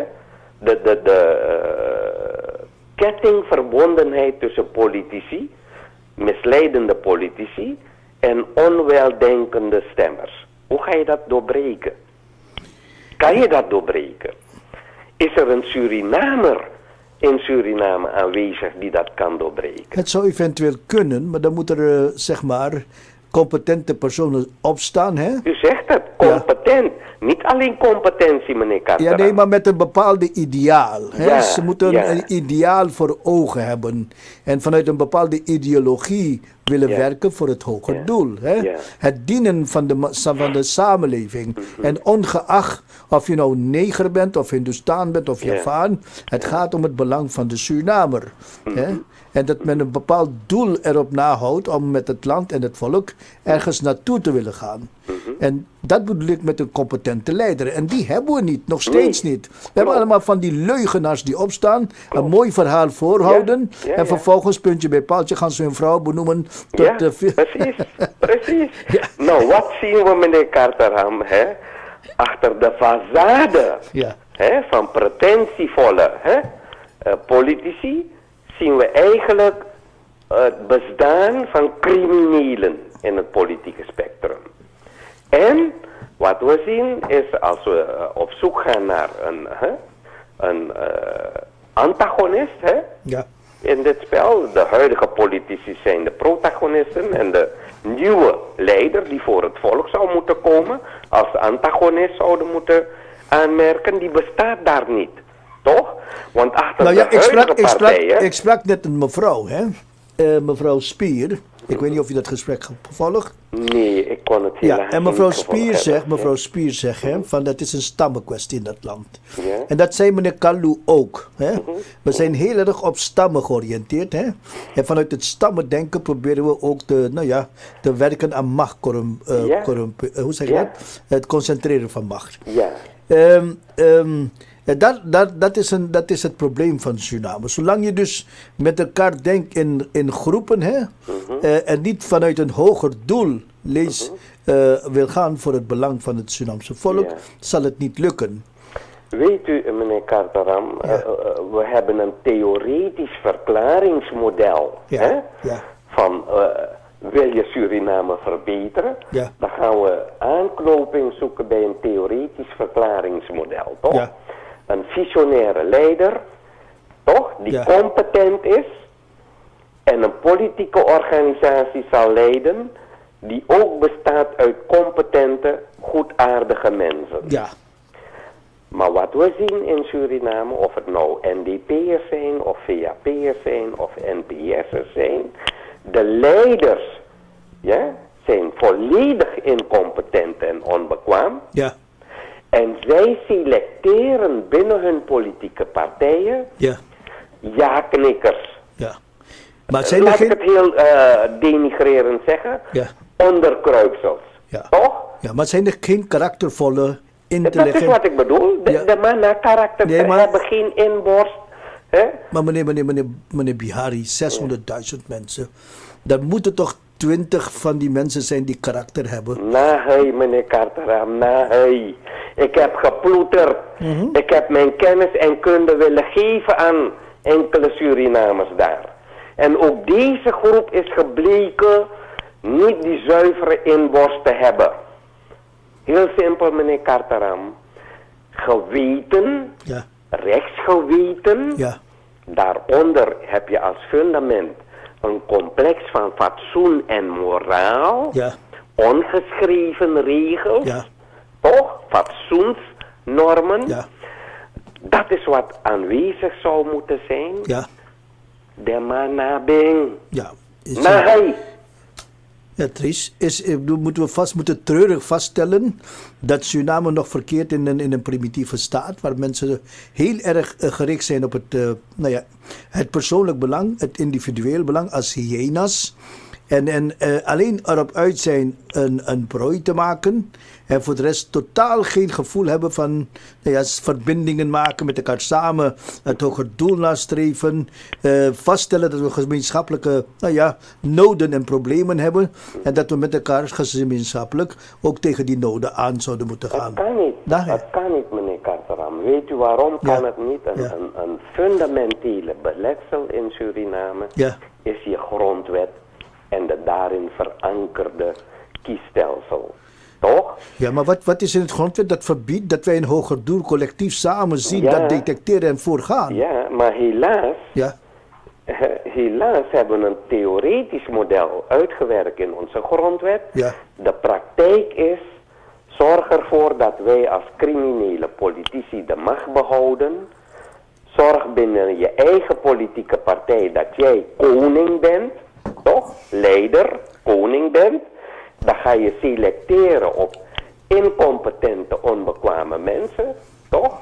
De kettingverbondenheid tussen politici, misleidende politici en onweldenkende stemmers. Hoe ga je dat doorbreken? Kan je dat doorbreken? Is er een Surinamer in Suriname aanwezig die dat kan doorbreken? Het zou eventueel kunnen, maar dan moeten er zeg maar competente personen opstaan, hè? U zegt het, competent. Niet alleen competentie, meneer Carteran. Ja, nee, maar met een bepaalde ideaal. Hè? Ja, ze moeten een ideaal voor ogen hebben. En vanuit een bepaalde ideologie willen werken voor het hoger doel. Hè? Ja. Het dienen van de samenleving. En ongeacht of je nou neger bent, of Hindustan bent, of Javaan, het gaat om het belang van de Surinamer. Hè? En dat men een bepaald doel erop nahoudt om met het land en het volk ergens naartoe te willen gaan. En dat bedoel ik met een competente leider. En die hebben we niet, nog steeds niet. We hebben allemaal van die leugenaars die opstaan, een mooi verhaal voorhouden, en vervolgens puntje bij paaltje gaan ze hun vrouw benoemen. Tot precies. Nou, wat zien we, meneer Carteran, hè? Achter de façade van pretentievolle politici zien we eigenlijk het bestaan van criminelen in het politieke spectrum. En wat we zien is, als we op zoek gaan naar een antagonist in dit spel, de huidige politici zijn de protagonisten en de nieuwe leider die voor het volk zou moeten komen, als antagonist zouden moeten aanmerken, die bestaat daar niet. Toch? Want achter de huidige partijen... Ik sprak net een mevrouw, hè? Mevrouw Spier. Ik weet niet of je dat gesprek hebt gevolgd. Nee, ik kon het helaas niet. En mevrouw Spier zegt, van dat is een stammenkwestie in dat land. Ja. En dat zei meneer Kalu ook. Hè? We zijn heel erg op stammen georiënteerd. Hè? En vanuit het stammendenken proberen we ook te werken aan macht. Hoe zeg je dat? Het concentreren van macht. Ja. Dat is het probleem van Suriname. Zolang je dus met elkaar denkt in groepen, en niet vanuit een hoger doel wil gaan voor het belang van het Surinaamse volk, zal het niet lukken. Weet u, meneer Carteran, we hebben een theoretisch verklaringsmodel van wil je Suriname verbeteren, Ja. dan gaan we aanknoping zoeken bij een theoretisch verklaringsmodel, toch? Ja. Een visionaire leider, toch? Die Ja. competent is en een politieke organisatie zal leiden die ook bestaat uit competente, goedaardige mensen. Ja. Maar wat we zien in Suriname, of het nou NDP'ers zijn, of VAP'ers zijn, of NPS'ers zijn, de leiders, ja, zijn volledig incompetent en onbekwaam. Ja. En zij selecteren binnen hun politieke partijen Ja. ja-knikkers. Ja. Maar zijn er Laat ik geen... het heel denigrerend zeggen, Ja. onderkruipsels. Ja. Toch? Ja, maar zijn er geen karaktervolle, Dat is intelligente... wat ik bedoel. Ja. De mannen karakter Nee, maar- hebben geen inborst. Hè? Maar meneer Bihari, 600.000 mensen. Dan moeten toch 20 van die mensen zijn die karakter hebben. Nee, meneer Carteram, nee. Ik heb geploeterd. Ik heb mijn kennis en kunde willen geven aan enkele Surinamers daar. En ook deze groep is gebleken niet die zuivere inborst te hebben. Heel simpel, meneer Carteram. Geweten, Ja. rechtsgeweten, Ja. daaronder heb je als fundament een complex van fatsoen en moraal, Ja. ongeschreven regels, Ja. toch? Fatsoensnormen. Ja. Dat is wat aanwezig zou moeten zijn. Ja. De manabing. Ja. Nee. Ja, Tries, moeten treurig vaststellen dat Suriname nog verkeert in een primitieve staat, waar mensen heel erg gericht zijn op het persoonlijk belang, het individueel belang als hyena's. En alleen erop uit zijn een prooi te maken. En voor de rest totaal geen gevoel hebben van verbindingen maken met elkaar samen. Het hoger doel nastreven. Vaststellen dat we gemeenschappelijke noden en problemen hebben. En dat we met elkaar gemeenschappelijk ook tegen die noden aan zouden moeten gaan. Dat kan niet. Nee. Dat kan niet, meneer Carteram. Weet u waarom Ja. kan het niet? Een fundamentele beletsel in Suriname Ja. is je grondwet en de daarin verankerde kiesstelsel. Toch? Ja, maar wat is in het grondwet dat verbiedt dat wij een hoger doel collectief samen zien, Ja. dat detecteren en voorgaan? Ja, maar helaas, Ja. helaas hebben we een theoretisch model uitgewerkt in onze grondwet. Ja. De praktijk is, zorg ervoor dat wij als criminele politici de macht behouden. Zorg binnen je eigen politieke partij dat jij koning bent, toch? Leider, koning bent. Dan ga je selecteren op incompetente, onbekwame mensen, toch?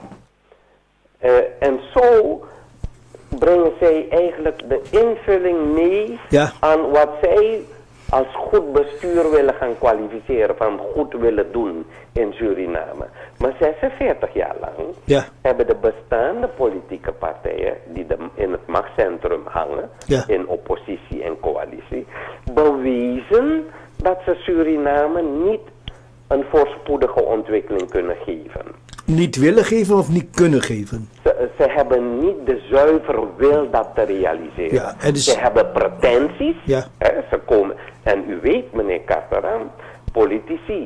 En zo brengen zij eigenlijk de invulling mee Ja. aan wat zij als goed bestuur willen gaan kwalificeren, van goed willen doen in Suriname. Maar 46 jaar lang Ja. hebben de bestaande politieke partijen die in het machtscentrum hangen, Ja. in oppositie en coalitie, bewezen dat ze Suriname niet een voorspoedige ontwikkeling kunnen geven. Niet willen geven of niet kunnen geven? Ze hebben niet de zuivere wil dat te realiseren. Ja, en dus- Ze hebben pretenties. Ja. Hè, ze komen, en u weet, meneer Carteram, politici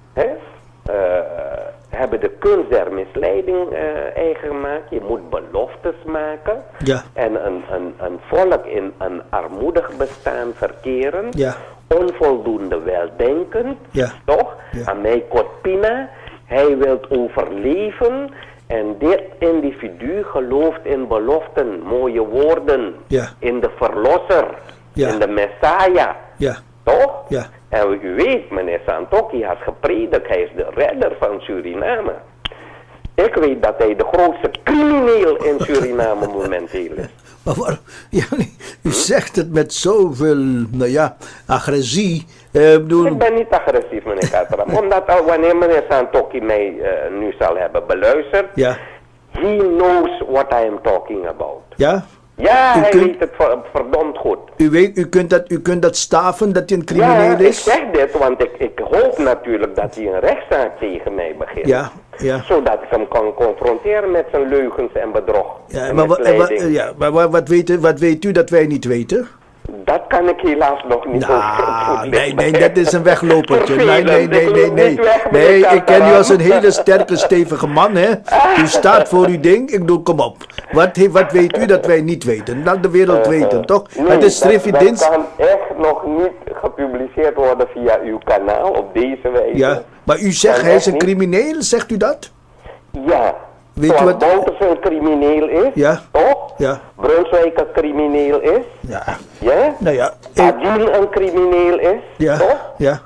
hebben de kunst der misleiding eigen gemaakt. Je moet beloftes maken. Ja. En een volk in een armoedig bestaan verkeren. Ja. Onvoldoende weldenkend. Ja. Toch? Ja. Aan mij Kotpina. Hij wil overleven. En dit individu gelooft in beloften, mooie woorden. Ja. In de verlosser. Ja. In de Messiah. Ja. Toch? Ja. En u weet, meneer Santokki had gepredikt, hij is de redder van Suriname. Ik weet dat hij de grootste crimineel in Suriname momenteel is. Maar u zegt het met zoveel, agressie. Ik ben niet agressief, meneer Carteram. Omdat wanneer meneer Santokki mij nu zal hebben beluisterd, Ja. he knows what I am talking about. Ja? Ja, U hij kunt- weet het verdomd goed. U kunt dat staven dat hij een Ja, crimineel ik is? zeg dit, want ik hoop natuurlijk dat hij een rechtszaak tegen mij begint. Ja, ja. Zodat ik hem kan confronteren met zijn leugens en bedrog. Ja, en maar, misleiding. wat weet u dat wij niet weten? Dat kan ik helaas nog niet nee, dat is een weglopertje. Nee, ik ken u u als een hele sterke, stevige man, hè. U staat voor uw ding, ik bedoel, kom op. Wat weet u dat wij niet weten? Laat de wereld weten, toch? Nee, het is Striffiedins. dat kan echt nog niet gepubliceerd worden via uw kanaal op deze wijze. Ja, maar u zegt hij is een crimineel, zegt u dat? Ja. Weet u wat? Bouterse een crimineel is, ja. toch? Ja. Brunswijk een crimineel is. Ja. Ja? Nou ja. Adien een crimineel is, ja. toch? Ja.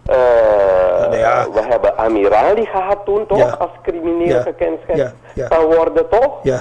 We hebben Amirali gehad toen, toch? Ja. Als crimineel gekenschetst kan worden, toch? Ja.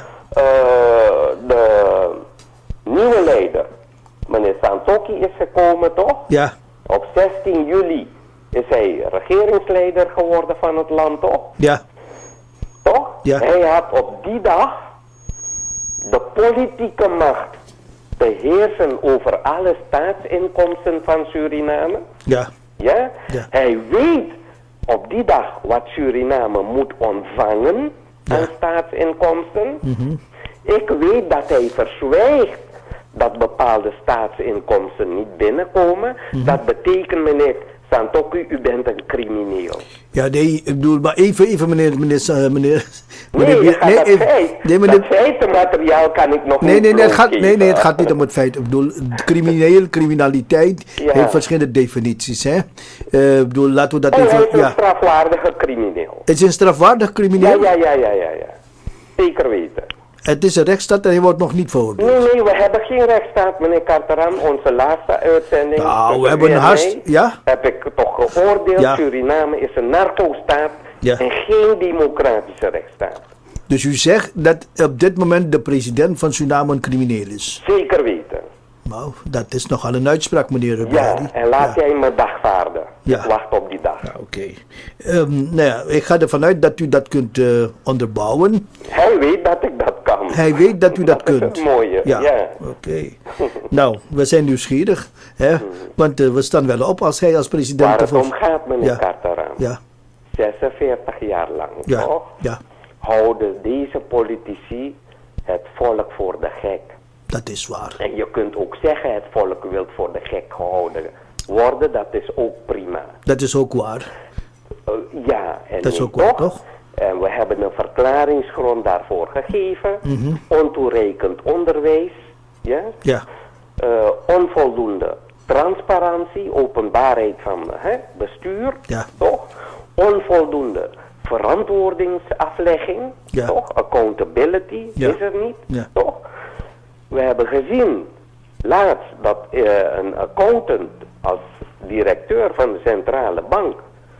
De nieuwe leider, meneer Santokki, is gekomen, toch? Ja. Op 16 juli is hij regeringsleider geworden van het land, toch? Ja. Toch? Ja. Hij had op die dag de politieke macht te heersen over alle staatsinkomsten van Suriname. Ja. Ja? Ja. Hij weet op die dag wat Suriname moet ontvangen aan staatsinkomsten. Ik weet dat hij verzwijgt dat bepaalde staatsinkomsten niet binnenkomen. Dat betekent, meneer Santokki, u bent een crimineel. Ja, nee, ik bedoel, maar even meneer dat feitenmateriaal kan ik nog niet het gaat niet om het feit. Ik bedoel, criminaliteit heeft verschillende definities, hè. Ik bedoel, laten we dat even... Hij is een strafwaardige crimineel. Het is een strafwaardig crimineel? Ja. Zeker weten. Het is een rechtsstaat en hij wordt nog niet veroordeeld. Nee, we hebben geen rechtsstaat, meneer Carteran. Onze laatste uitzending. Nou, we hebben een haast, ja? Heb ik toch geoordeeld. Ja. Suriname is een narco-staat en geen democratische rechtsstaat. Dus u zegt dat op dit moment de president van Suriname een crimineel is? Zeker weten. Nou, dat is nogal een uitspraak, meneer Buhari. Ja, en laat jij me dagvaarden. Ik wacht op die dag. Ja, oké. Nou ja, ik ga ervan uit dat u dat kunt onderbouwen. Hij weet dat ik dat kan. Hij weet dat u dat kunt. Dat is het mooie, ja. Oké. Nou, we zijn nieuwsgierig, hè? Want we staan wel op als hij als president... Waar het om gaat, meneer Carteran. Ja. 46 jaar lang, toch? Ja. Houden deze politici het volk voor de gek. Dat is waar. En je kunt ook zeggen, het volk wil voor de gek gehouden worden, dat is ook prima. Dat is ook waar. Ja, en dat is ook waar, toch? En we hebben een verklaringsgrond daarvoor gegeven. Ontoereikend onderwijs, ja? Onvoldoende transparantie, openbaarheid van bestuur, toch? Onvoldoende verantwoordingsaflegging, toch? Accountability is er niet, toch? We hebben gezien laatst dat een accountant als directeur van de centrale bank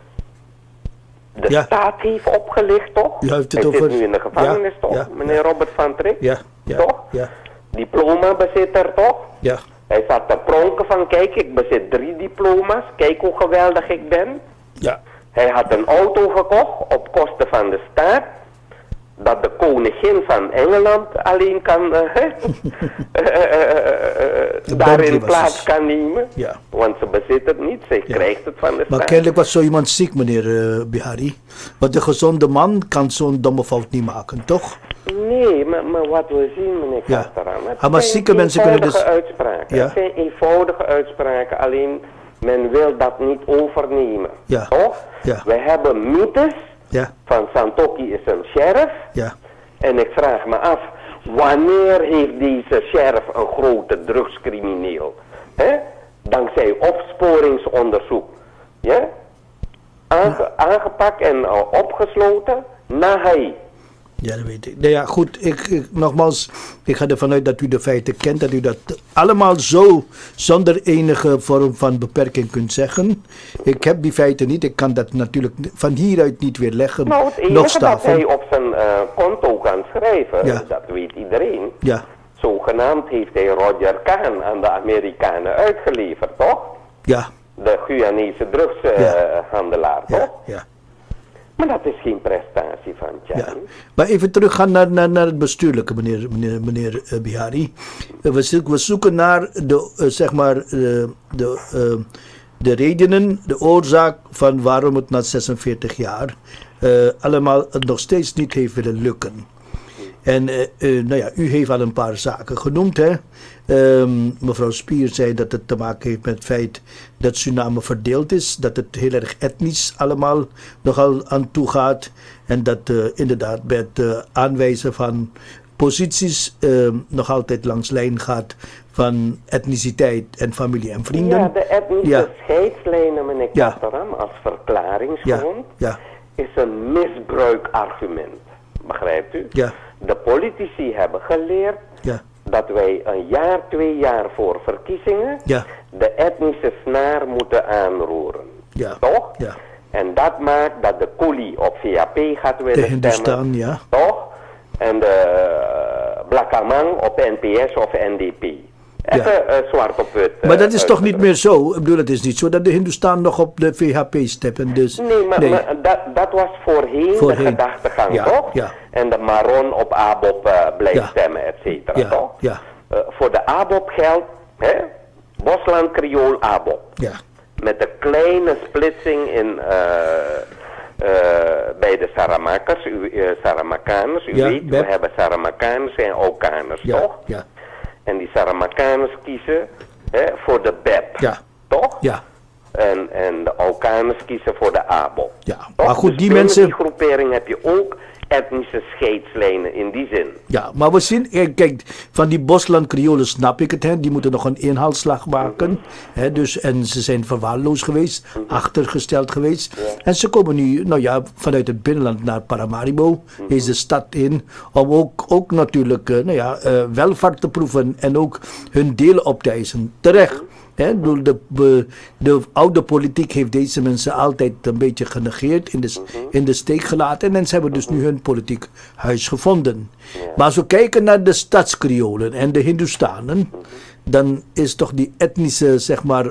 de staat heeft opgelicht, toch? Hij zit nu in de gevangenis, toch? Meneer Robert van Trick, toch? Ja. Diplomabezitter, toch? Ja. Hij zat te pronken van, kijk, ik bezit 3 diploma's, kijk hoe geweldig ik ben. Ja. Hij had een auto gekocht op kosten van de staat, dat de koningin van Engeland alleen kan daarin plaats kan nemen. Ja. Want ze bezit het niet, ze krijgt het van de staat. Maar kennelijk was zo iemand ziek, meneer Buhari. Want een gezonde man kan zo'n domme fout niet maken, toch? Nee, maar wat we zien, meneer Carteran, maar zieke mensen kunnen dus... uitspraken. Het zijn eenvoudige uitspraken, alleen men wil dat niet overnemen. Ja. Toch? Ja. We hebben mythes van Santokki is een sheriff. Ja. En ik vraag me af, wanneer heeft deze sheriff een grote drugscrimineel, dankzij opsporingsonderzoek, aangepakt en opgesloten na hij? Ja, dat weet ik. Nou ja, goed, nogmaals, ik ga ervan uit dat u de feiten kent, dat u dat allemaal zo zonder enige vorm van beperking kunt zeggen. Ik heb die feiten niet, ik kan dat natuurlijk van hieruit niet weer leggen. Nou, het enige dat hij op zijn konto kan schrijven, dat weet iedereen. Ja. Zogenaamd heeft hij Roger Kahn aan de Amerikanen uitgeleverd, toch? Ja. De Guyanese drugshandelaar, toch? Ja. Maar dat is geen prestatie van Tjan. Ja. Maar even teruggaan naar het bestuurlijke, meneer Buhari. We zoeken naar de redenen, de oorzaak van waarom het na 46 jaar allemaal nog steeds niet heeft willen lukken. En nou ja, u heeft al een paar zaken genoemd. Hè? Mevrouw Spier zei dat het te maken heeft met het feit dat Suriname verdeeld is. Dat het heel erg etnisch allemaal nogal aan toe gaat. En dat inderdaad bij het aanwijzen van posities nog altijd langs lijn gaat van etniciteit en familie en vrienden. Ja, de etnische scheidslijnen, meneer Ja. Katteram, als verklaringsgrond, Ja. is een misbruikargument. Begrijpt u? Ja. De politici hebben geleerd Ja. dat wij een jaar, 2 jaar voor verkiezingen Ja. de etnische snaar moeten aanroeren. Ja. Toch? Ja. En dat maakt dat de Kuli op VAP gaat willen De stemmen. Hindustan, ja. Toch? En de Blakamang op NPS of NDP. Even zwart op wit. Maar dat is toch niet meer zo? Ik bedoel, het is niet zo dat de Hindustan nog op de VHP steppen. Dus, Nee, maar dat was voorheen de gedachtegang, Ja, toch? ja. En de Maron op ABOP blijft Ja. stemmen, et cetera, Ja, toch? ja. Voor de ABOP geldt, hè? Bosland Creool ABOP. Ja. Met een kleine splitsing in, bij de Saramakers, Saramakaners. U Ja, weet, Beb. we hebben Saramakaners en Okaners, Ja. toch? Ja. En die Saramakaners kiezen voor de BEP, Ja. toch? Ja. En de Okaners kiezen voor de ABO. Ja, Toch? maar goed, Dus die binnen mensen... die groepering heb je ook etnische scheidslijnen in die zin. Ja, maar we zien, kijk, van die Bosland Kriolen snap ik het, hè, die moeten nog een inhaalslag maken. Hè, dus, en ze zijn verwaarloosd geweest, achtergesteld geweest. Ja. En ze komen nu, nou ja, vanuit het binnenland naar Paramaribo, deze stad in, om ook natuurlijk, nou ja, welvaart te proeven en ook hun delen op te eisen. Terecht. Hè, de oude politiek heeft deze mensen altijd een beetje genegeerd, in de steek gelaten. En ze hebben dus nu hun politiek huis gevonden. Maar als we kijken naar de stadskriolen en de Hindustanen, dan is toch die etnische, zeg maar,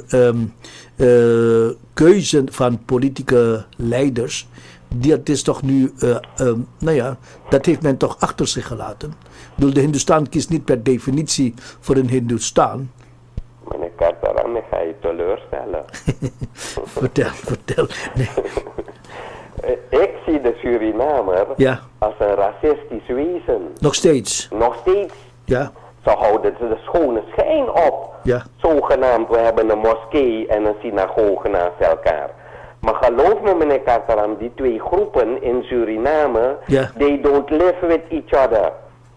keuze van politieke leiders, dat is toch nu, nou ja, dat heeft men toch achter zich gelaten. Ik bedoel, de Hindustan kiest niet per definitie voor een Hindustan. Meneer Kartaram, ik ga je teleurstellen. Vertel. Nee. Ik zie de Surinamer Ja. als een racistisch wezen. Nog steeds. Nog steeds. Ja. Ze houden de schone schijn op. Ja. Zogenaamd, we hebben een moskee en een synagoge naast elkaar. Maar geloof me, meneer Kartaram, die 2 groepen in Suriname, Ja. they don't live with each other.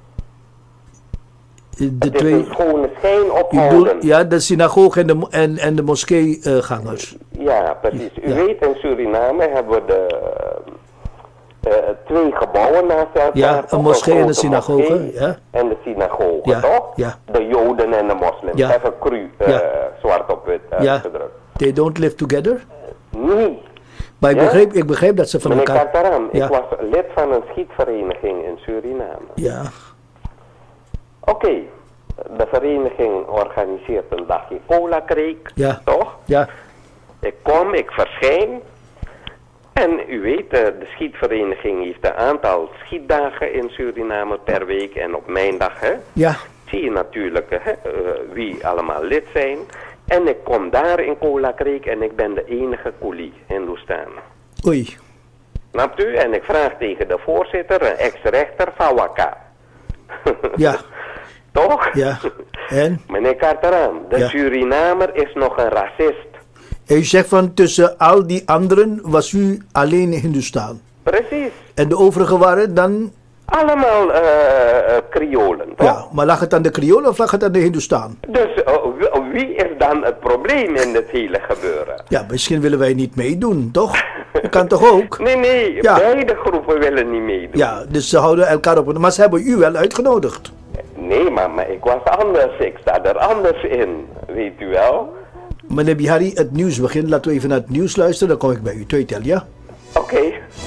De Het is twee. een schone schijn U ophouden. bedoelt, ja, de synagoge en de moskeegangers. Ja, precies. U Ja. weet, in Suriname hebben we de 2 gebouwen naast elkaar. Ja, toch? een moskee en een grote synagoge, moskee ja. En de synagoge, Ja, toch? ja. De Joden en de moslims. Ja. Even cru, Ja. zwart op wit Ja. uitgedrukt. They don't live together. Nee. Maar Ja? ik begreep dat ze van Meneer elkaar... Kartaram, Ja. ik was lid van een schietvereniging in Suriname. Ja. Oké, de vereniging organiseert een dagje cola-kreek, Ja. toch? Ja. Ik kom, ik verschijn. En u weet, de schietvereniging heeft een aantal schietdagen in Suriname per week. En op mijn dag, hè, Ja. zie je natuurlijk wie allemaal lid zijn. En ik kom daar in Cola Creek en ik ben de enige coolie Hindustan. Oei. Snapt u? En ik vraag tegen de voorzitter, een ex-rechter, Fawaka. Ja. Toch? Ja. En? Meneer Kartaram, de Ja. Surinamer is nog een racist. U zegt van tussen al die anderen was u alleen in Hindustan. Precies. En de overigen waren dan... Allemaal Kriolen, toch? Ja, maar lag het aan de Kriolen of lag het aan de Hindustan? Dus wie is dan het probleem in dit hele gebeuren? Ja, misschien willen wij niet meedoen, toch? Dat kan toch ook? Nee, Ja. beide groepen willen niet meedoen. Ja, dus ze houden elkaar op. Maar ze hebben u wel uitgenodigd. Nee, maar ik was anders. Ik sta er anders in. Weet u wel? Meneer Bihari, het nieuws begint. Laten we even naar het nieuws luisteren. Dan kom ik bij u. Tweetel, ja? Oké.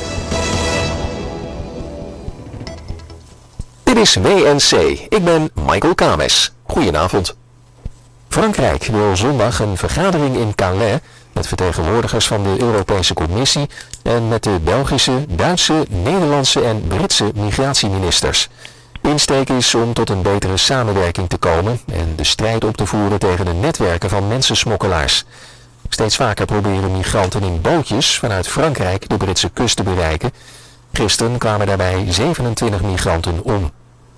Dit is WNC. Ik ben Michael Kames. Goedenavond. Frankrijk wil zondag een vergadering in Calais met vertegenwoordigers van de Europese Commissie en met de Belgische, Duitse, Nederlandse en Britse migratieministers. Insteek is om tot een betere samenwerking te komen en de strijd op te voeren tegen de netwerken van mensensmokkelaars. Steeds vaker proberen migranten in bootjes vanuit Frankrijk de Britse kust te bereiken. Gisteren kwamen daarbij 27 migranten om.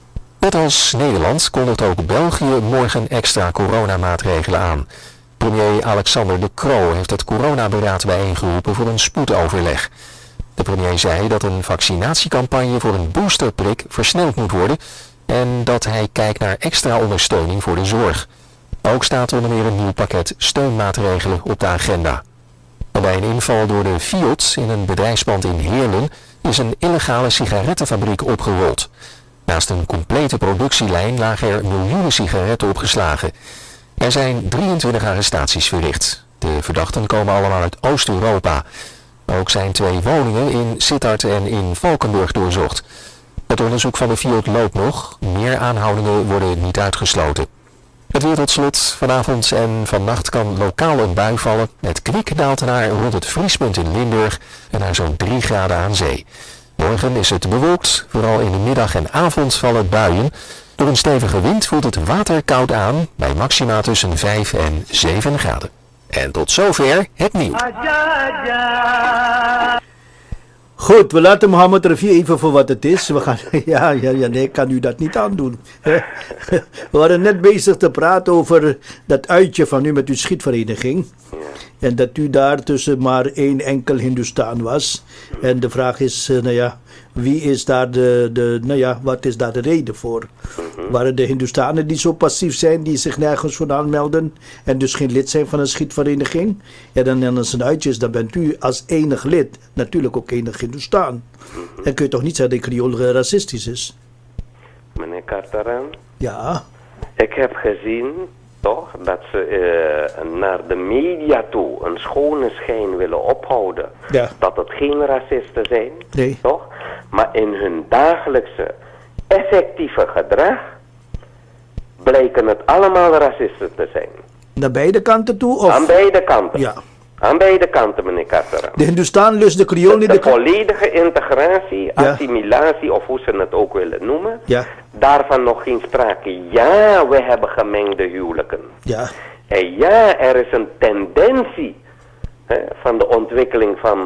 Net als Nederland kondigt ook België morgen extra coronamaatregelen aan. Premier Alexander De Croo heeft het coronaberaad bijeengeroepen voor een spoedoverleg. De premier zei dat een vaccinatiecampagne voor een boosterprik versneld moet worden en dat hij kijkt naar extra ondersteuning voor de zorg. Ook staat onder meer een nieuw pakket steunmaatregelen op de agenda. En bij een inval door de Fiat in een bedrijfspand in Heerlen is een illegale sigarettenfabriek opgerold. Naast een complete productielijn lagen er miljoenen sigaretten opgeslagen. Er zijn 23 arrestaties verricht. De verdachten komen allemaal uit Oost-Europa. Ook zijn 2 woningen in Sittard en in Valkenburg doorzocht. Het onderzoek van de Fiat loopt nog. Meer aanhoudingen worden niet uitgesloten. Het weer tot slot. Vanavond en vannacht kan lokaal een bui vallen. Het kwik daalt naar rond het vriespunt in Limburg en naar zo'n 3 graden aan zee. Morgen is het bewolkt. Vooral in de middag en avond vallen buien. Door een stevige wind voelt het water koud aan bij maxima tussen 5 en 7 graden. En tot zover het nieuws. Goed, we laten Mohammed Rafi even voor wat het is. We gaan, nee, ik kan u dat niet aandoen. We waren net bezig te praten over dat uitje van u met uw schietvereniging. En dat u daar tussen maar 1 enkel Hindustan was. En de vraag is, wie is daar wat is daar de reden voor? Waren de Hindustanen die zo passief zijn, die zich nergens voor aanmelden en dus geen lid zijn van een schietvereniging? Ja, dan als een uitje is, dan bent u als enig lid natuurlijk ook enig Hindustan. En kun je toch niet zeggen dat Creool racistisch is? Meneer Carteran? Ja. Ik heb gezien, toch, dat ze naar de media toe een schone schijn willen ophouden. Ja. Dat het geen racisten zijn, Nee. toch? Maar in hun dagelijkse, effectieve gedrag blijken het allemaal racisten te zijn. Naar beide kanten toe? Of? Aan beide kanten. Ja. Aan beide kanten, meneer Carteran. De Hindustan lust de Creool niet. De volledige integratie, assimilatie, of hoe ze het ook willen noemen, daarvan nog geen sprake. Ja, we hebben gemengde huwelijken. Ja. En ja, er is een tendentie van de ontwikkeling van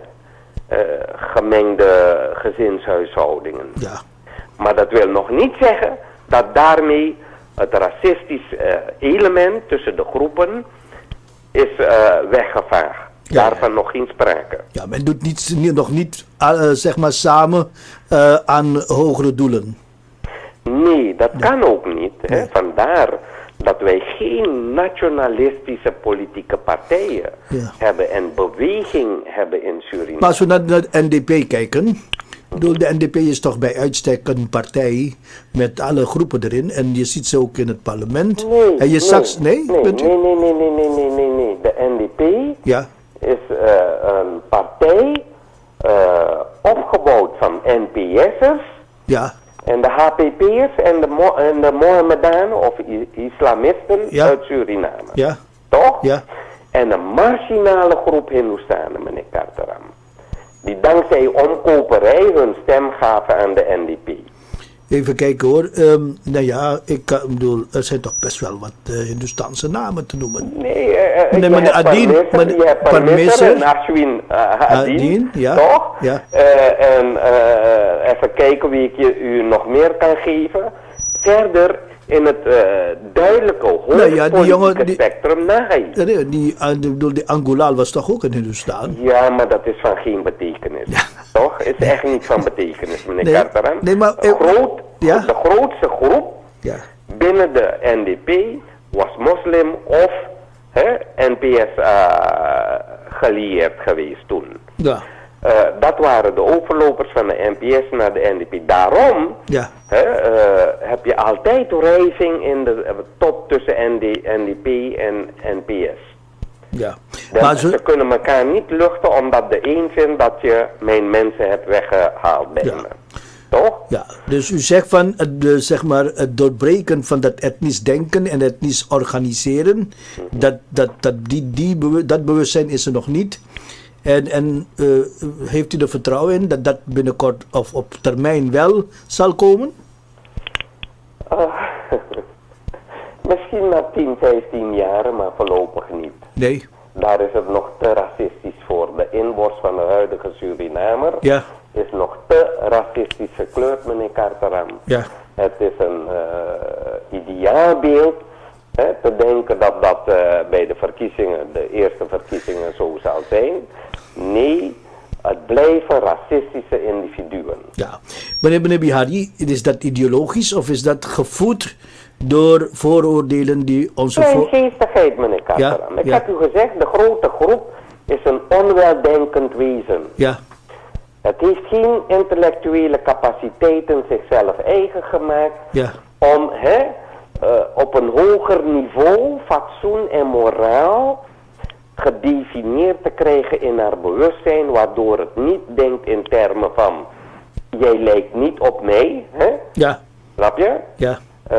gemengde gezinshuishoudingen. Ja. Maar dat wil nog niet zeggen dat daarmee het racistisch element tussen de groepen is weggevaagd. Ja. Daarvan nog geen sprake. Ja, men doet nog niet zeg maar samen aan hogere doelen. Nee, dat kan ook niet. Hè? Vandaar dat wij geen nationalistische politieke partijen hebben en beweging hebben in Suriname. Maar als we naar de NDP kijken, de NDP is toch bij uitstek een partij met alle groepen erin en je ziet ze ook in het parlement. Nee, en je straks, nee. De NDP is een partij opgebouwd van NPS'ers. Ja. En de HPP'ers en de Mohammedanen of islamisten uit Suriname. Ja. Toch? Ja. En een marginale groep Hindustanen, meneer Carteran. Die dankzij omkoperij hun stem gaven aan de NDP. Even kijken hoor. Ik bedoel, er zijn toch best wel wat Hindustaanse namen te noemen. Nee, meneer Adin. Je hebt Parmisser en Ashwin Adin, toch? Ja. En even kijken wie ik u nog meer kan geven. Verder in het duidelijke hoofdpolitieke spectrum Nahai. Die Angulal was toch ook een Hindustan? Ja, maar dat is van geen betekenis. Ja. Toch? Is echt niet van betekenis, meneer Carteran. Nee, maar de grootste groep binnen de NDP was moslim of NPS gelieerd geweest toen. Ja. Dat waren de overlopers van de NPS naar de NDP. Daarom heb je altijd wrijving in de top tussen NDP en NPS. Ja. Maar ze kunnen elkaar niet luchten omdat de een vindt dat je mijn mensen hebt weggehaald bij me. Toch? Ja, dus u zegt van het doorbreken van dat etnisch denken en etnisch organiseren, dat bewustzijn is er nog niet. En heeft u er vertrouwen in dat dat binnenkort of op termijn wel zal komen? Misschien na 10, 15 jaar, maar voorlopig niet. Nee. Daar is het nog te racistisch voor. De inborst van de huidige Surinamer is nog te racistisch gekleurd, meneer Carteran. Ja. Het is een ideaalbeeld. Te denken dat dat bij de verkiezingen, de eerste verkiezingen zo zal zijn. Nee, het blijven racistische individuen. Ja, meneer Bihari, is dat ideologisch of is dat gevoed door vooroordelen die onze... Kleingeestigheid, meneer Karteram. Ik heb u gezegd, de grote groep is een onweldenkend wezen. Ja. Het heeft geen intellectuele capaciteiten zichzelf eigen gemaakt om op een hoger niveau fatsoen en moraal gedefinieerd te krijgen in haar bewustzijn, waardoor het niet denkt in termen van jij lijkt niet op mij, hè? Ja. Snap je? Ja.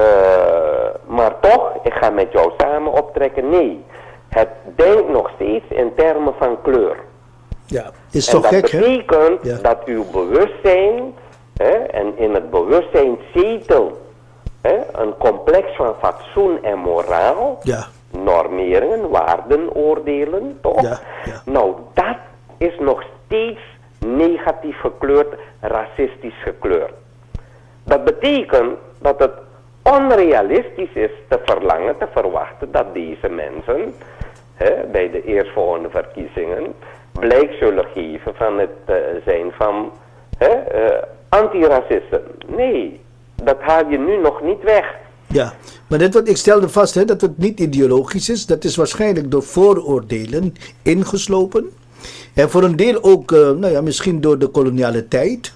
Maar toch, ik ga met jou samen optrekken. Nee, het denkt nog steeds in termen van kleur. Ja, is toch gek, hè? Dat betekent dat uw bewustzijn, en in het bewustzijn zetelt een complex van fatsoen en moraal, normeringen, waarden, oordelen, toch? Ja, ja. Nou, dat is nog steeds negatief gekleurd, racistisch gekleurd. Dat betekent dat het onrealistisch is te verlangen, te verwachten dat deze mensen bij de eerstvolgende verkiezingen blijk zullen geven van het zijn van antiracisten. Nee, dat haal je nu nog niet weg. Ja, maar ik stelde vast dat het niet ideologisch is. Dat is waarschijnlijk door vooroordelen ingeslopen. En voor een deel ook, misschien door de koloniale tijd.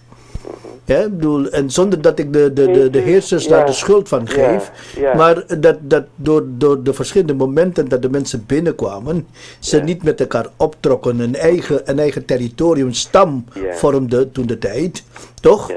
En zonder dat ik de heersers daar de schuld van geef. Maar dat door de verschillende momenten dat de mensen binnenkwamen, ze niet met elkaar optrokken, een eigen territorium, stam vormden toen de tijd. Toch?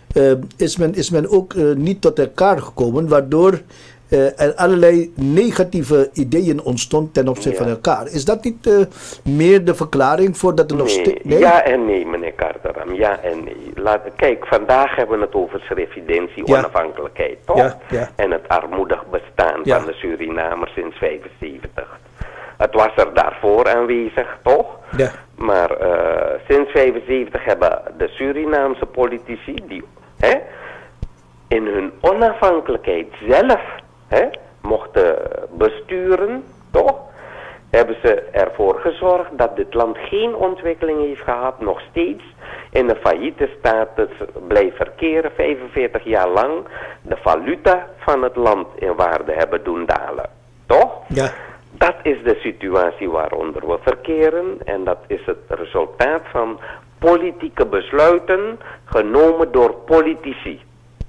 Is men ook niet tot elkaar gekomen, waardoor er allerlei negatieve ideeën ontstonden ten opzichte van elkaar. Is dat niet meer de verklaring voor dat er nog steeds... Nee? Ja en nee, meneer Karteram. Ja en nee. Kijk, vandaag hebben we het over Srevidentie, onafhankelijkheid, toch? Ja. En het armoedig bestaan van de Surinamers sinds 1975. Het was er daarvoor aanwezig, toch? Ja. Maar sinds 1975 hebben de Surinaamse politici, die in hun onafhankelijkheid zelf mochten besturen, toch? Hebben ze ervoor gezorgd dat dit land geen ontwikkeling heeft gehad, nog steeds in een failliete status blijft verkeren, 45 jaar lang de valuta van het land in waarde hebben doen dalen. Toch? Ja. Dat is de situatie waaronder we verkeren en dat is het resultaat van politieke besluiten genomen door politici.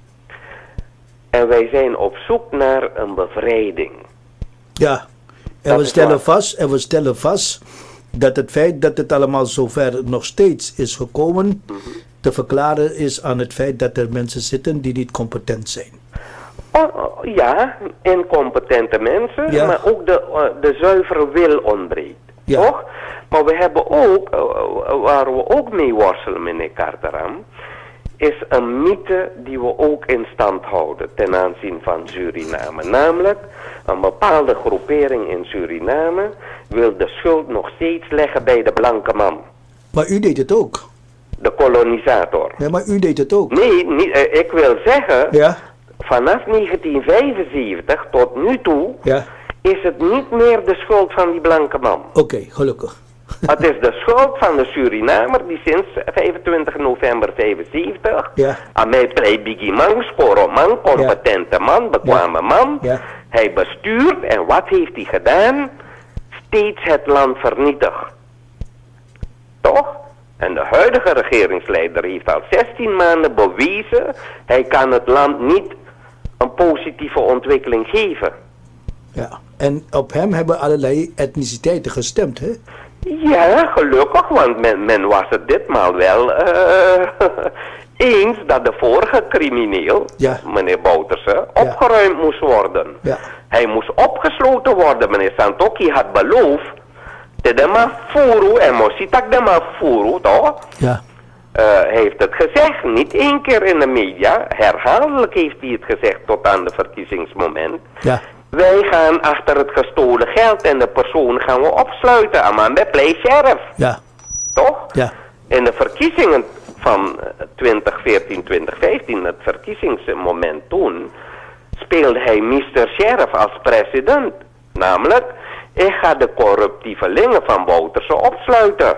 En wij zijn op zoek naar een bevrijding. Ja, en we stellen vast dat het feit dat het allemaal zover nog steeds is gekomen, te verklaren is aan het feit dat er mensen zitten die niet competent zijn. Ja, incompetente mensen, maar ook de zuivere wil ontbreekt. Toch? Maar we hebben ook, waar we ook mee worstelen, meneer Karteram, is een mythe die we ook in stand houden ten aanzien van Suriname. Namelijk, een bepaalde groepering in Suriname wil de schuld nog steeds leggen bij de blanke man. Maar u deed het ook. De kolonisator. Ja, maar u deed het ook. Nee, ik wil zeggen, vanaf 1975 tot nu toe is het niet meer de schuld van die blanke man. Oké, gelukkig. Het is de schuld van de Surinamer die sinds 25 november 75 aan mij pleit Biggie Man, Skoroman, competente man, bekwame man. Hij bestuurt en wat heeft hij gedaan? Steeds het land vernietigd. Toch? En de huidige regeringsleider heeft al 16 maanden bewezen, hij kan het land niet een positieve ontwikkeling geven. Ja, en op hem hebben allerlei etniciteiten gestemd, hè? Ja, gelukkig, want men was het ditmaal wel eens dat de vorige crimineel, meneer Bouterse, opgeruimd moest worden. Ja. Hij moest opgesloten worden. Meneer Santokhi had beloofd, Tedema Furu, en Mositak Dema Furu, toch? Ja. Hij heeft het gezegd, niet één keer in de media, herhaaldelijk heeft hij het gezegd tot aan de verkiezingsmoment. Ja. Wij gaan achter het gestolen geld en de persoon gaan we opsluiten. Aman bij play sheriff. Ja. Toch? Ja. In de verkiezingen van 2014, 2015, het verkiezingsmoment toen, speelde hij Mr. Sheriff als president. Namelijk, ik ga de corruptievelingen van Bouterse opsluiten.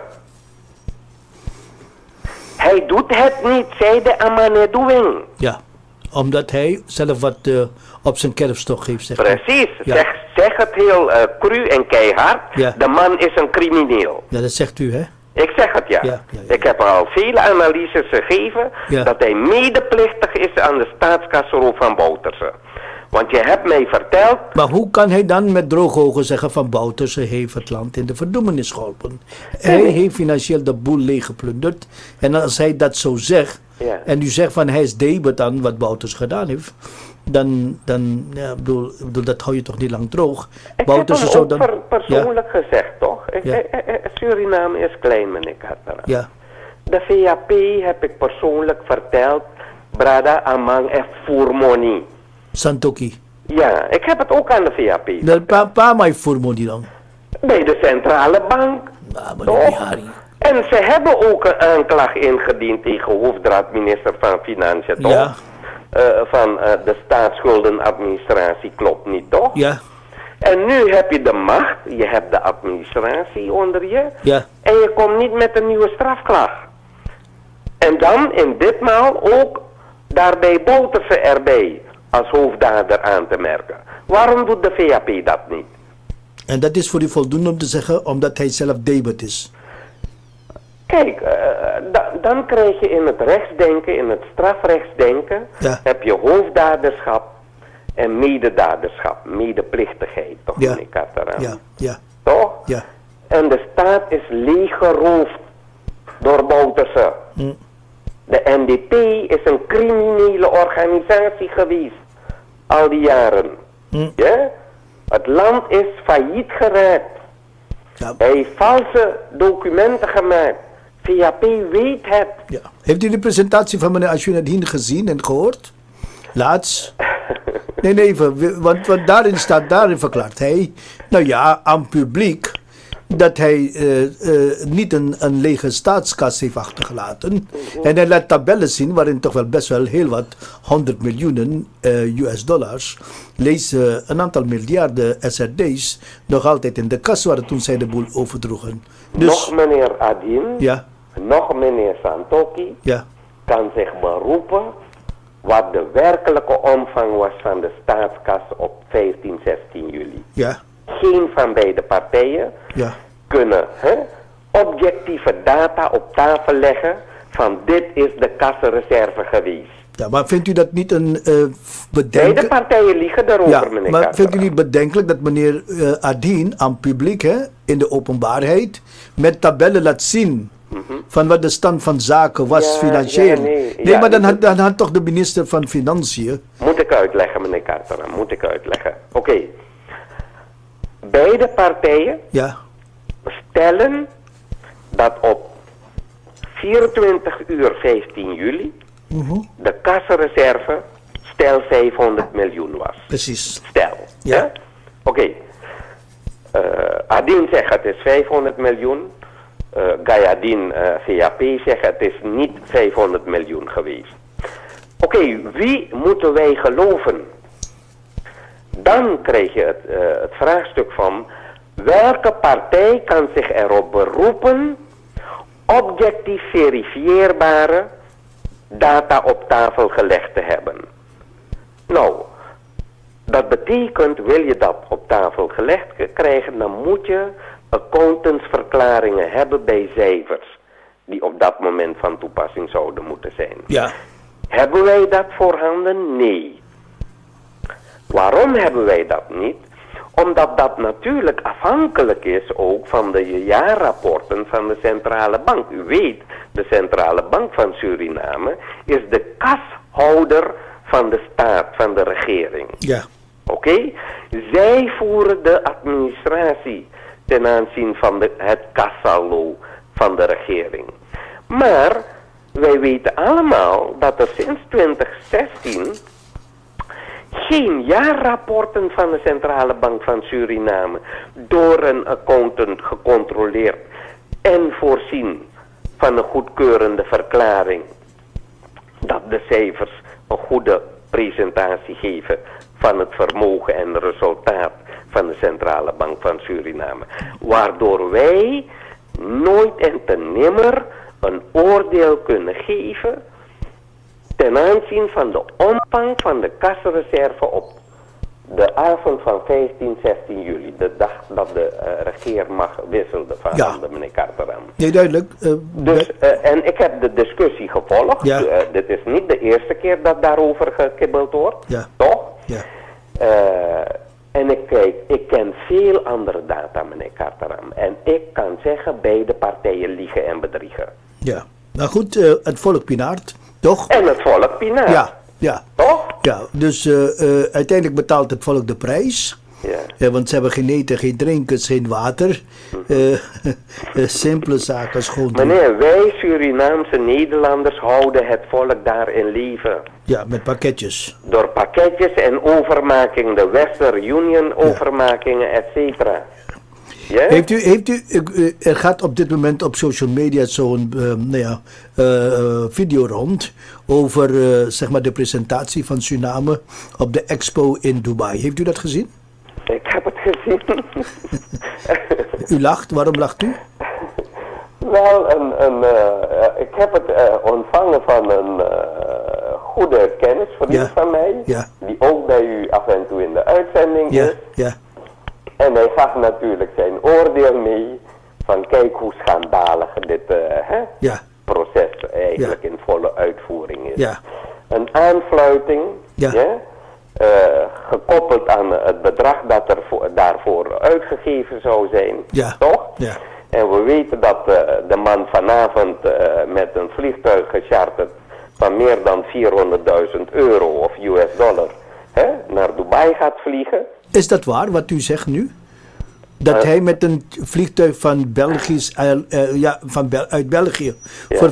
Hij doet het niet, zei de Amanedoing. Ja, omdat hij zelf wat op zijn kerfstok heeft. Zeg Precies, ja. zeg het heel cru en keihard. Ja. De man is een crimineel. Ja, dat zegt u, hè? Ik zeg het, ja. Ja. Ik heb al vele analyses gegeven dat hij medeplichtig is aan de staatskasseroof van Bouterse. Want je hebt mij verteld... Maar hoe kan hij dan met droge ogen zeggen van Bouterse heeft het land in de verdoemenis geholpen? Hij heeft financieel de boel leeggeplunderd. En als hij dat zo zegt, en u zegt van hij is debet aan wat Bouterse gedaan heeft, dan ja, bedoel, dat hou je toch niet lang droog. Ik Bouterse heb zou hem ook persoonlijk gezegd, toch? Ja. Suriname is klein, meneer Cartera. Ja. De VAP heb ik persoonlijk verteld, Brada Amang F. Fourmoni. Santoki. Ja, ik heb het ook aan de VAP. Waar mij Fourmoni dan? Bij de centrale bank. Ah, maar Toch? Bihari. En ze hebben ook een aanklacht ingediend tegen hoofdraad minister van Financiën, toch? Ja. Van de staatsschuldenadministratie, klopt niet, toch? Ja. En nu heb je de macht, je hebt de administratie onder je. Ja. En je komt niet met een nieuwe strafklacht. En dan in ditmaal ook daarbij Bouterse erbij als hoofddader aan te merken. Waarom doet de VAP dat niet? En dat is voor u voldoende om te zeggen, omdat hij zelf debet is. Kijk, dan krijg je in het rechtsdenken, in het strafrechtsdenken, heb je hoofddaderschap en mededaderschap, medeplichtigheid, toch, meneer Cartera? Ja, ja. Toch? Ja. En de staat is leeggeroofd door Bouterse. De NDP is een criminele organisatie geweest, al die jaren. Ja? Het land is failliet geraakt. Ja. Hij heeft valse documenten gemaakt. VAP weet het. Ja. Heeft u de presentatie van meneer Ashwin gezien en gehoord? Laatst? Nee, even, want daarin verklaart hij, nou ja, aan publiek, dat hij niet een lege staatskas heeft achtergelaten. En hij laat tabellen zien waarin toch wel best wel heel wat 100 miljoenen US-dollars, lees een aantal miljarden SRD's, nog altijd in de kas waar toen zij de boel overdroegen. Dus, nog meneer Adin, nog meneer Santoki, kan zich beroepen wat de werkelijke omvang was van de staatskas op 15, 16 juli. Ja. Geen van beide partijen kunnen objectieve data op tafel leggen van dit is de kassenreserve geweest. Ja, maar vindt u dat niet een bedenkelijk... Beide partijen liegen daarover, meneer maar Cartera. vindt u niet bedenkelijk dat meneer Adin aan publiek, in de openbaarheid, met tabellen laat zien van wat de stand van zaken was financieel? Nee, maar dan had toch de minister van Financiën... Moet ik uitleggen, meneer Cartera, moet ik uitleggen. Oké. Beide partijen stellen dat op 24 uur 15 juli de kassenreserve stel 500 miljoen was. Precies. Stel. Ja? Oké. Adin zegt het is 500 miljoen. Gayadin, VAP zegt het is niet 500 miljoen geweest. Oké, wie moeten wij geloven? Dan krijg je het vraagstuk van welke partij kan zich erop beroepen objectief verifieerbare data op tafel gelegd te hebben. Nou, dat betekent, wil je dat op tafel gelegd krijgen, dan moet je accountantsverklaringen hebben bij cijfers die op dat moment van toepassing zouden moeten zijn. Ja. Hebben wij dat voorhanden? Nee. Waarom hebben wij dat niet? Omdat dat natuurlijk afhankelijk is ook van de jaarrapporten van de centrale bank. U weet, de centrale bank van Suriname is de kashouder van de staat, van de regering. Ja. Oké? Zij voeren de administratie ten aanzien van het kassaldo van de regering. Maar wij weten allemaal dat er sinds 2016 geen jaarrapporten van de Centrale Bank van Suriname door een accountant gecontroleerd en voorzien van een goedkeurende verklaring dat de cijfers een goede presentatie geven van het vermogen en het resultaat van de Centrale Bank van Suriname. Waardoor wij nooit en ten nimmer een oordeel kunnen geven ten aanzien van de omvang van de kasreserve op de avond van 15, 16 juli. De dag dat de regeermacht wisselde van handen, meneer Carteram. Nee, duidelijk. En ik heb de discussie gevolgd. Ja. Dit is niet de eerste keer dat daarover gekibbeld wordt. Ja. Toch? Ja. En ik ken veel andere data, meneer Carteram. En ik kan zeggen, beide partijen liegen en bedriegen. Ja. Nou goed, het volk pinaart, toch? En het volk pinaart. Ja. Ja. Toch? Ja, dus uiteindelijk betaalt het volk de prijs. Ja. Want ze hebben geen eten, geen drinken, geen water. Simpele zaken als gewoon... Meneer, wij Surinaamse Nederlanders houden het volk daar in leven. Ja, met pakketjes. Door pakketjes en overmaking, de Western Union overmakingen, et cetera. Ja? Heeft u, er gaat op dit moment op social media zo'n video rond over zeg maar de presentatie van Suriname op de expo in Dubai. Heeft u dat gezien? Ik heb het gezien. U lacht, waarom lacht u? Wel, ik heb het ontvangen van een goede kennisvriend van mij, die ook bij u af en toe in de uitzending is. Ja. En hij gaf natuurlijk zijn oordeel mee van kijk hoe schandalig dit proces eigenlijk in volle uitvoering is. Ja. Een aanfluiting, gekoppeld aan het bedrag dat er daarvoor uitgegeven zou zijn, toch? Ja. En we weten dat de man vanavond met een vliegtuig gecharterd van meer dan €400.000 of US-dollar naar Dubai gaat vliegen. Is dat waar wat u zegt nu? Dat hij met een vliegtuig van uit België voor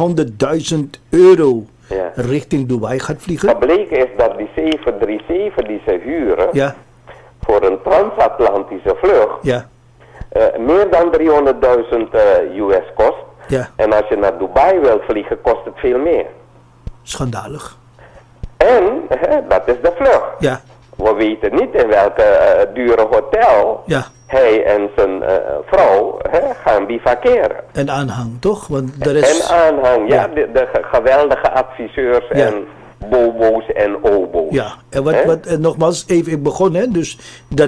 €400.000 richting Dubai gaat vliegen? Gebleken is dat die 737 die ze huren voor een transatlantische vlucht meer dan €300.000 US kost. Ja. En als je naar Dubai wilt vliegen, kost het veel meer. Schandalig. En dat is de vlucht. Ja. We weten niet in welke dure hotel hij en zijn vrouw gaan bivakeren. En aanhang, toch? Want er is... En aanhang, de geweldige adviseurs en bobo's en obo's. Ja, en wat nogmaals, even ik begon, dus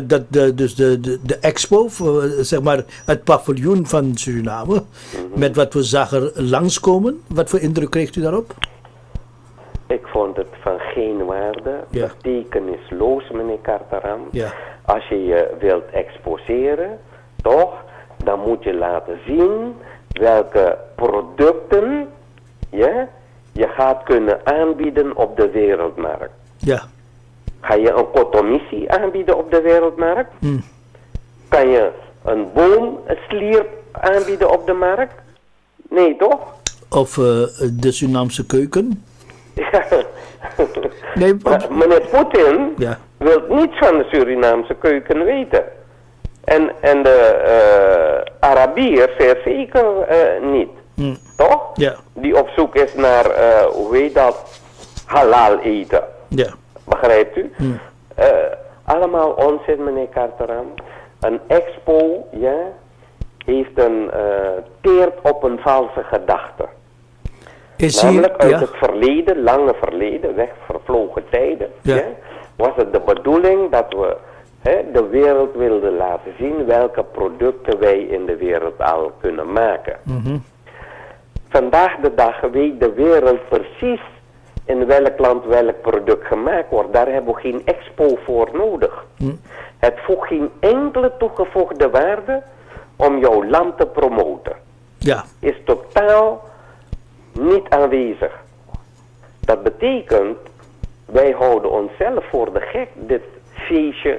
de expo, zeg maar het paviljoen van Suriname, met wat we zagen langskomen. Wat voor indruk kreeg u daarop? Ik vond het van geen waarde, betekenisloos, meneer Carteram. Ja. Als je je wilt exposeren, toch, dan moet je laten zien welke producten je gaat kunnen aanbieden op de wereldmarkt. Ja. Ga je een cotomissie aanbieden op de wereldmarkt? Kan je een boomslierp aanbieden op de markt? Nee, toch? Of de Surinaamse keuken? Ja. Nee, meneer Poetin wil niets van de Surinaamse keuken weten. En de Arabier zeer zeker niet. Toch? Ja. Die op zoek is naar, hoe heet dat, halal eten. Ja. Begrijpt u? Allemaal onzin, meneer Carteram. Een expo, heeft teert op een valse gedachte. Namelijk uit het verleden, lange verleden, wegvervlogen tijden, was het de bedoeling dat we de wereld wilden laten zien welke producten wij in de wereld al kunnen maken. Vandaag de dag weet de wereld precies in welk land welk product gemaakt wordt. Daar hebben we geen expo voor nodig. Het voegt geen enkele toegevoegde waarde om jouw land te promoten. Ja. Is totaal niet aanwezig. Dat betekent, wij houden onszelf voor de gek dit feestje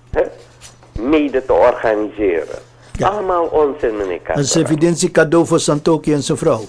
mede te organiseren. Ja. Allemaal onzin, meneer Carteram. Een evidentie cadeau voor Santoki en zijn vrouw.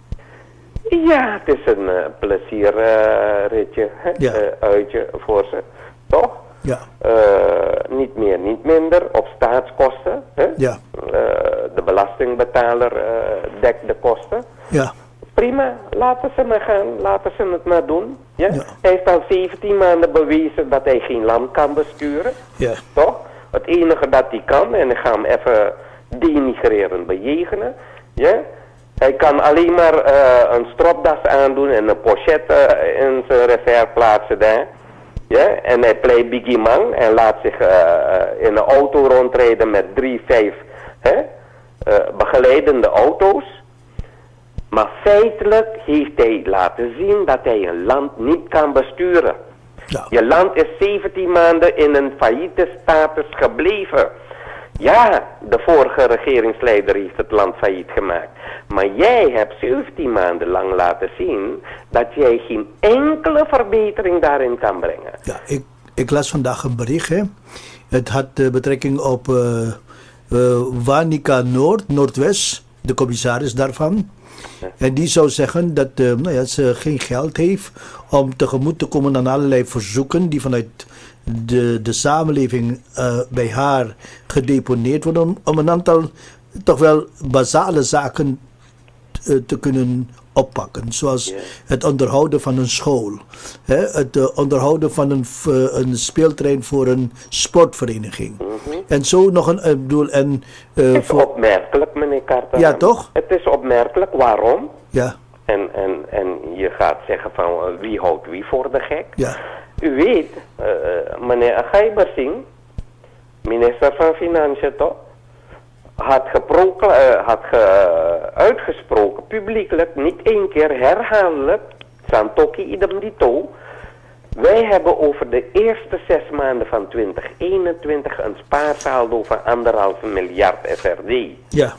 Ja, het is een plezierritje, uitje voor ze, toch? Ja. Niet meer, niet minder, op staatskosten. Ja. De de belastingbetaler dekt de kosten. Ja. Prima, laten ze maar gaan, laten ze het maar doen. Ja? Ja. Hij heeft al 17 maanden bewezen dat hij geen land kan besturen. Ja. Toch? Het enige dat hij kan, en ik ga hem even denigrerend bejegenen. Ja? Hij kan alleen maar een stropdas aandoen en een pochette in zijn revers plaatsen daar. Ja? En hij pleit Biggie Man en laat zich in een auto rondrijden met 3-5 begeleidende auto's. Maar feitelijk heeft hij laten zien dat hij een land niet kan besturen. Ja. Je land is 17 maanden in een failliete status gebleven. Ja, de vorige regeringsleider heeft het land failliet gemaakt. Maar jij hebt 17 maanden lang laten zien dat jij geen enkele verbetering daarin kan brengen. Ja, ik las vandaag een bericht. Hè. Het had betrekking op Wanica Noordwest, de commissaris daarvan. En die zou zeggen dat ze geen geld heeft om tegemoet te komen aan allerlei verzoeken die vanuit de samenleving bij haar gedeponeerd worden om een aantal toch wel basale zaken te kunnen oppakken. Zoals het onderhouden van een school. Het onderhouden van een speelterrein voor een sportvereniging. En zo nog een doel. Het is opmerkelijk, meneer Carter. Ja, toch? Het is opmerkelijk. Waarom? Ja. En je gaat zeggen van wie houdt wie voor de gek? Ja. U weet, meneer Agaibersing, minister van Financiën toch, had uitgesproken publiekelijk, niet één keer, herhaaldelijk, Santoki idem dito. Wij hebben over de eerste 6 maanden van 2021 een spaarsaldo van 1,5 miljard FRD. Ja.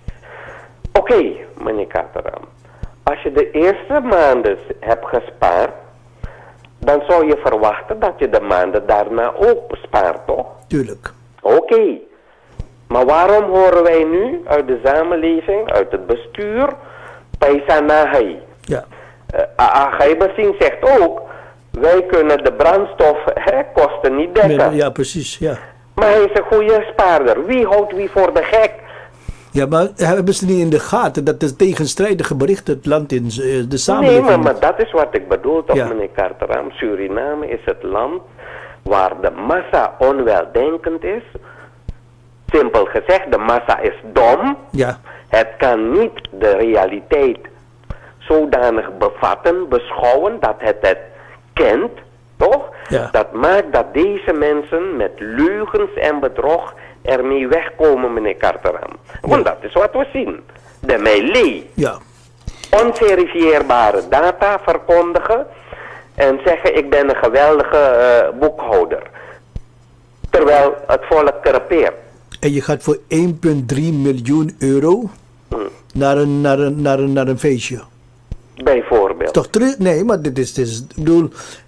Oké, meneer Kateram. Als je de eerste maanden hebt gespaard, dan zou je verwachten dat je de maanden daarna ook spaart, toch? Tuurlijk. Oké. Maar waarom horen wij nu uit de samenleving, uit het bestuur, Paisanahay? Ja. Agaibersing zegt ook, wij kunnen de brandstofkosten niet dekken. Ja, precies, ja. Maar hij is een goede spaarder. Wie houdt wie voor de gek? Ja, maar hebben ze niet in de gaten dat de tegenstrijdige berichten het land in de samenleving... Nee, maar dat is wat ik bedoel toch, Ja. meneer Carteram. Suriname is het land waar de massa onweldenkend is. Simpel gezegd, de massa is dom. Ja. Het kan niet de realiteit zodanig bevatten, beschouwen, dat het kent, toch? Ja. Dat maakt dat deze mensen met leugens en bedrog ermee wegkomen, meneer Carteram. Want dat is wat we zien. De melee. Ja. Onverifieerbare data verkondigen en zeggen ik ben een geweldige boekhouder. Terwijl het volk krepeert. En je gaat voor 1,3 miljoen euro naar een feestje. Bijvoorbeeld. Toch terug? Nee, maar dit is ik bedoel,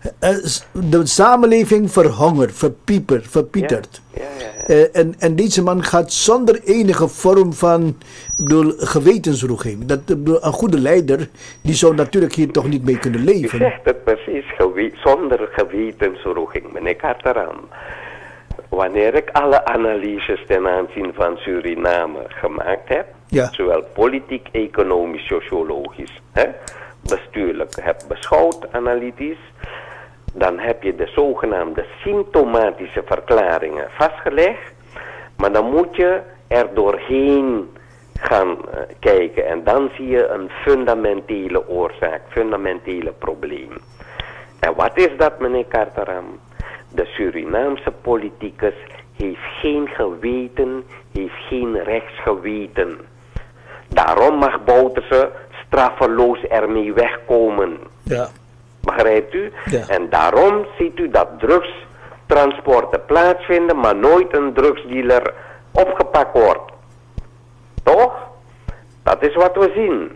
de samenleving verhongert, verpietert. Ja. En deze man gaat zonder enige vorm van gewetensroeging. Een goede leider, die zou natuurlijk hier toch niet mee kunnen U leven. zegt het precies, zonder gewetensroeging, meneer Carteram. Wanneer ik alle analyses ten aanzien van Suriname gemaakt heb, Ja. zowel politiek, economisch, sociologisch, bestuurlijk heb beschouwd, analytisch, dan heb je de zogenaamde symptomatische verklaringen vastgelegd, maar dan moet je er doorheen gaan kijken en dan zie je een fundamentele oorzaak, fundamentele probleem. En wat is dat, meneer Carteram? De Surinaamse politicus heeft geen geweten, heeft geen rechtsgeweten. Daarom mag Bouterse straffeloos ermee wegkomen. Ja. Begrijpt u? Ja. En daarom ziet u dat drugstransporten plaatsvinden, maar nooit een drugsdealer opgepakt wordt. Toch? Dat is wat we zien.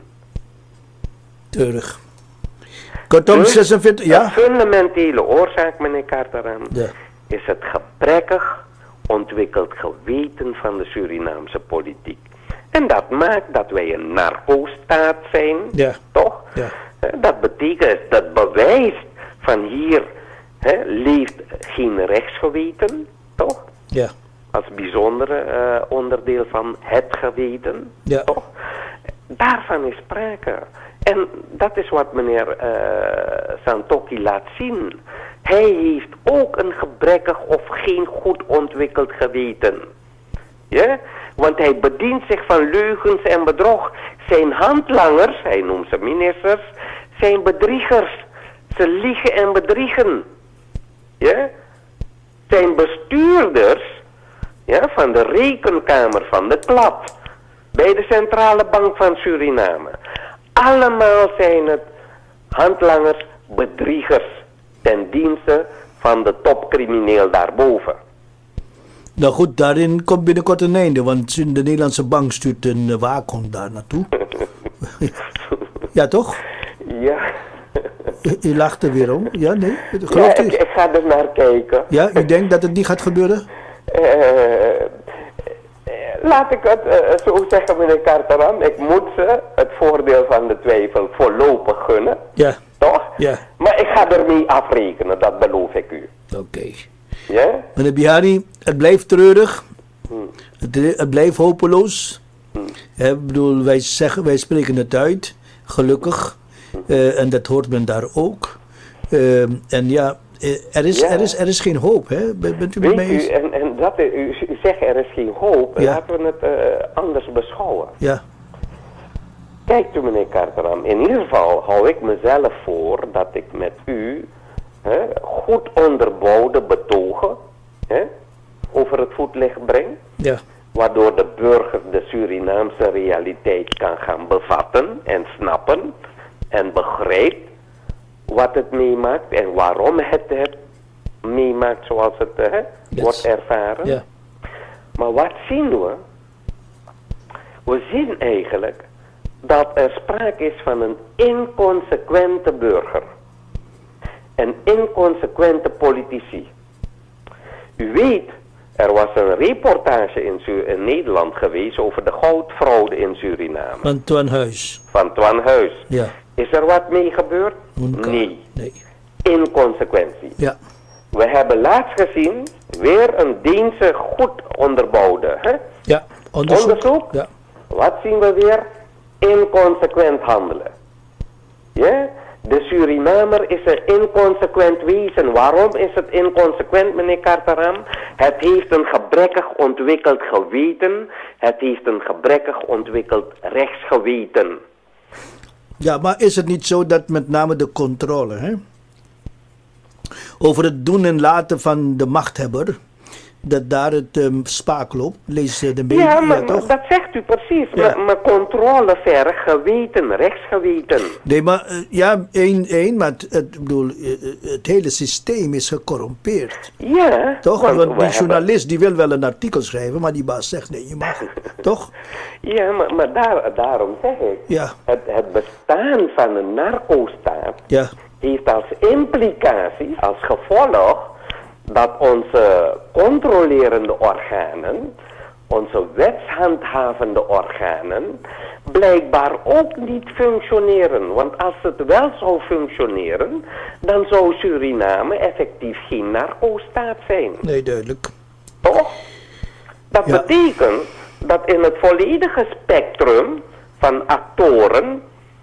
Terug. Kortom, Dus 46, ja? de fundamentele oorzaak, meneer Carteram, Ja. is het gebrekkig ontwikkeld geweten van de Surinaamse politiek. En dat maakt dat wij een narco-staat zijn, Ja. toch? Ja. Dat betekent, dat bewijst van hier leeft geen rechtsgeweten, toch? Ja. als bijzondere onderdeel van het geweten. Ja. Toch? Daarvan is sprake. En dat is wat meneer Santokhi laat zien. Hij heeft ook een gebrekkig of geen goed ontwikkeld geweten. Ja? Want hij bedient zich van leugens en bedrog. Zijn handlangers, hij noemt ze ministers, zijn bedriegers. Ze liegen en bedriegen. Ja? Zijn bestuurders, ja, van de rekenkamer van de klap, bij de Centrale Bank van Suriname. Allemaal zijn het handlangers, bedriegers, ten dienste van de topcrimineel daarboven. Nou goed, daarin komt binnenkort een einde, want de Nederlandse bank stuurt een waakhond daar naartoe. Ja, toch? Ja. U lacht er weer om. Ja, nee? Ja, ik ga er naar kijken. Ja, u denkt dat het niet gaat gebeuren? Laat ik het zo zeggen, meneer Carteran. Ik moet ze het voordeel van de twijfel voorlopig gunnen. Ja. Toch? Ja. Maar ik ga ermee afrekenen, dat beloof ik u. Oké. Ja? Meneer Bihari, het blijft treurig. Het blijft hopeloos. Ik bedoel, wij spreken het uit. Gelukkig. En dat hoort men daar ook. En ja, er is geen hoop, hè? Bent u met mij eens? En dat, u zegt er is geen hoop. Ja. Laten we het anders beschouwen. Ja. Kijkt u, meneer Carteran, in ieder geval hou ik mezelf voor dat ik met u goed onderbouwde betogen over het voetlicht breng. Ja. Waardoor de burger de Surinaamse realiteit kan gaan bevatten en snappen en begrijpt wat het meemaakt en waarom het meemaakt zoals het wordt ervaren. Ja. Maar wat zien we? We zien eigenlijk dat er sprake is van een inconsequente burger. Een inconsequente politici. U weet, er was een reportage in Nederland geweest over de goudfraude in Suriname. Van Twan Huis. Van Twan Huis. Ja. Is er wat mee gebeurd? Nee. Inconsequentie. Ja. We hebben laatst gezien weer een Deense goed onderbouwde Ja. Onderzoek. Ja. Wat zien we weer? Inconsequent handelen. Ja? De Surinamer is een inconsequent wezen. Waarom is het inconsequent, meneer Carteran? Het heeft een gebrekkig ontwikkeld geweten. Het heeft een gebrekkig ontwikkeld rechtsgeweten. Ja, maar is het niet zo dat met name de controle, over het doen en laten van de machthebber, dat daar het spaak loopt? Lees de media, ja, maar toch? Dat zegt u precies. Ja. Maar controle vergt geweten, rechtsgeweten. Nee, maar ja, één, maar het hele systeem is gecorrumpeerd. Ja. Toch? Want die journalist die wil wel een artikel schrijven, maar die baas zegt nee, je mag het. Toch? Ja, maar daarom zeg ik. Ja. Het bestaan van een narco-staat heeft als implicatie, als gevolg, dat onze controlerende organen, onze wetshandhavende organen, blijkbaar ook niet functioneren. Want als het wel zou functioneren, dan zou Suriname effectief geen narco-staat zijn. Nee, duidelijk. Toch? Dat betekent dat in het volledige spectrum van actoren,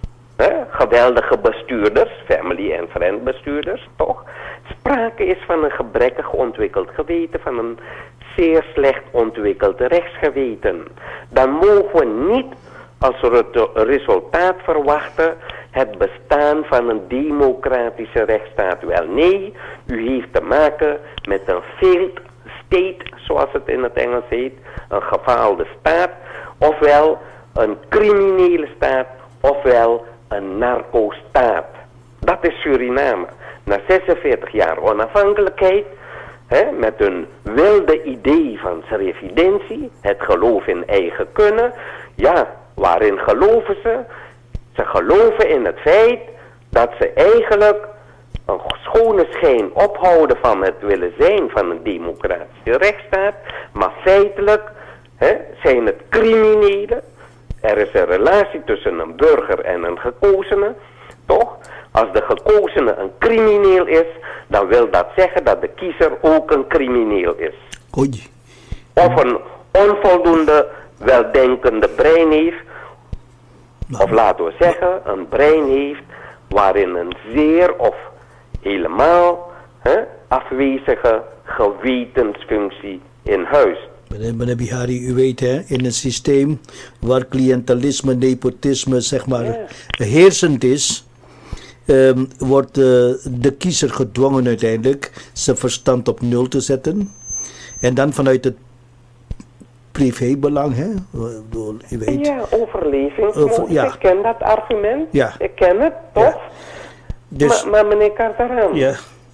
geweldige bestuurders, family- en friend bestuurders, toch? Sprake is van een gebrekkig ontwikkeld geweten, van een zeer slecht ontwikkeld rechtsgeweten. Dan mogen we niet als resultaat verwachten het bestaan van een democratische rechtsstaat. Wel nee, u heeft te maken met een failed state, zoals het in het Engels heet, een gefaalde staat, ofwel een criminele staat, ofwel een narco-staat. Dat is Suriname. Na 46 jaar onafhankelijkheid, met een wilde idee van servidentie, het geloof in eigen kunnen. Ja, waarin geloven ze? Ze geloven in het feit dat ze eigenlijk een schone schijn ophouden van het willen zijn van een democratische rechtsstaat, maar feitelijk zijn het criminelen. Er is een relatie tussen een burger en een gekozene, toch? Als de gekozene een crimineel is, dan wil dat zeggen dat de kiezer ook een crimineel is. Oei. of een onvoldoende weldenkende brein heeft, of laten we zeggen, een brein heeft waarin een zeer of helemaal afwezige gewetensfunctie in huis. Meneer Bihari, u weet hè, in een systeem waar cliëntelisme, nepotisme zeg maar heersend is, wordt de kiezer gedwongen uiteindelijk zijn verstand op nul te zetten. En dan vanuit het privébelang, hè? U weet. Ja, overlevingsmodus. Ja. Ik ken dat argument. Ja. Ik ken het, toch? Ja. Dus, maar meneer Carteran. Ja.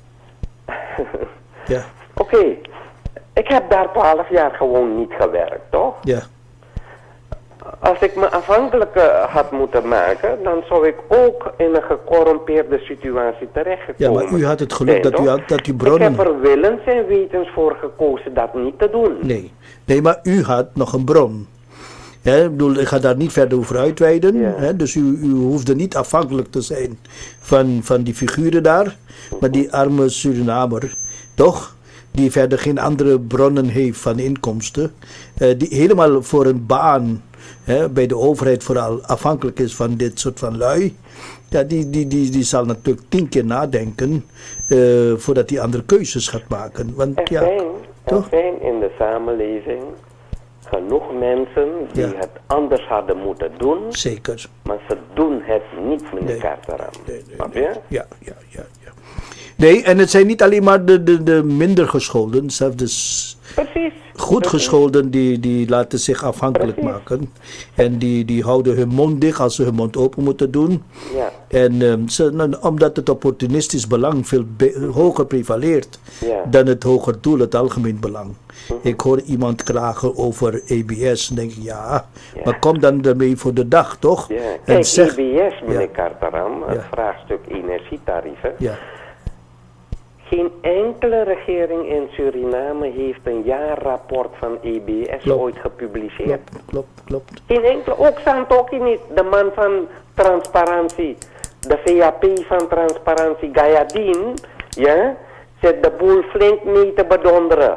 Ja. Oké. Ik heb daar 12 jaar gewoon niet gewerkt, toch? Ja. Als ik me afhankelijk had moeten maken, dan zou ik ook in een gecorrumpeerde situatie terechtgekomen. Ja, maar u had het geluk dat u bronnen... Ik heb er willens en wetens voor gekozen dat niet te doen. Nee, maar u had nog een bron. Ja, ik ga daar niet verder over uitweiden. Ja. Hè, dus u hoefde niet afhankelijk te zijn van die figuren daar. Maar die arme Surinamer, toch? Die verder geen andere bronnen heeft van inkomsten. Die helemaal voor een baan bij de overheid vooral afhankelijk is van dit soort van lui. Ja, die zal natuurlijk 10 keer nadenken voordat hij andere keuzes gaat maken. Want, er zijn in de samenleving genoeg mensen die het anders hadden moeten doen. Zeker. Maar ze doen het niet, meneer Carteran. Snap je? Ja. Nee, en het zijn niet alleen maar de minder gescholden, zelfs de goed gescholden die laten zich afhankelijk maken. En die houden hun mond dicht als ze hun mond open moeten doen. Ja. En omdat het opportunistisch belang veel hoger prevaleert dan het hoger doel, het algemeen belang. Ik hoor iemand klagen over EBS en denk ik, maar kom dan ermee voor de dag, toch? Ja. Kijk, EBS, meneer Carteran, het vraagstuk energietarieven. Ja. Geen enkele regering in Suriname heeft een jaarrapport van EBS ooit gepubliceerd. Klopt. Geen enkele, ook Santokhi niet, de man van transparantie, de VAP van transparantie, Gayadin, zet de boel flink mee te bedonderen.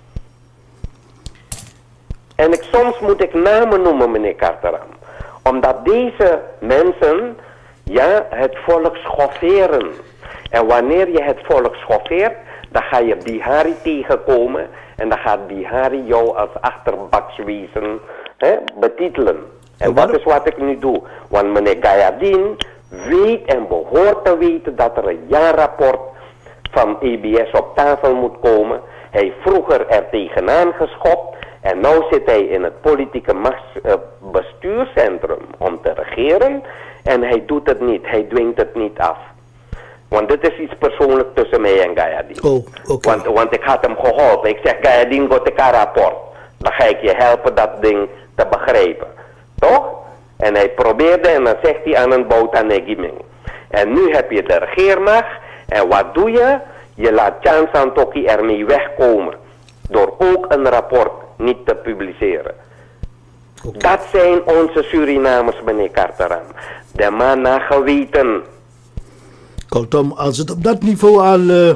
En soms moet ik namen noemen, meneer Carteran, omdat deze mensen, het volk schofferen. En wanneer je het volk schoffeert, dan ga je Bihari tegenkomen. En dan gaat Bihari jou als achterbaks-wezen betitelen. En dat is wat ik nu doe. Want meneer Gayadin weet en behoort te weten dat er een jaarrapport van EBS op tafel moet komen. Hij heeft vroeger er tegenaan geschopt. En nu zit hij in het politieke bestuurscentrum om te regeren. En hij doet het niet. Hij dwingt het niet af. Want dit is iets persoonlijk tussen mij en Gayadin. Oh, okay. Want ik had hem geholpen. Ik zeg, Gayadin, go te rapport. Dan ga ik je helpen dat ding te begrijpen. Toch? En hij probeerde en dan zegt hij aan een boot aan Negiming. En nu heb je de regeermacht. En wat doe je? Je laat Chan Santokhi ermee wegkomen. Door ook een rapport niet te publiceren. Okay. Dat zijn onze Surinamers, meneer Carteran. De man naar geweten. Kortom, als het op dat niveau al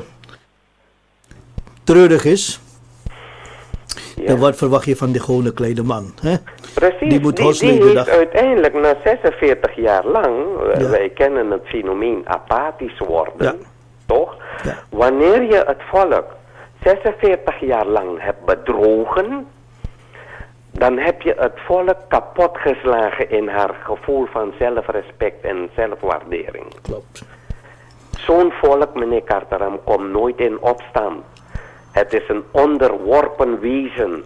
treurig is, dan wat verwacht je van de gewone kleine man? Hè? Precies, die moet die heeft uiteindelijk na 46 jaar lang, wij kennen het fenomeen apathisch worden, toch? Ja. Wanneer je het volk 46 jaar lang hebt bedrogen, dan heb je het volk kapot geslagen in haar gevoel van zelfrespect en zelfwaardering. Klopt. Zo'n volk, meneer Carteran, komt nooit in opstand. Het is een onderworpen wezen.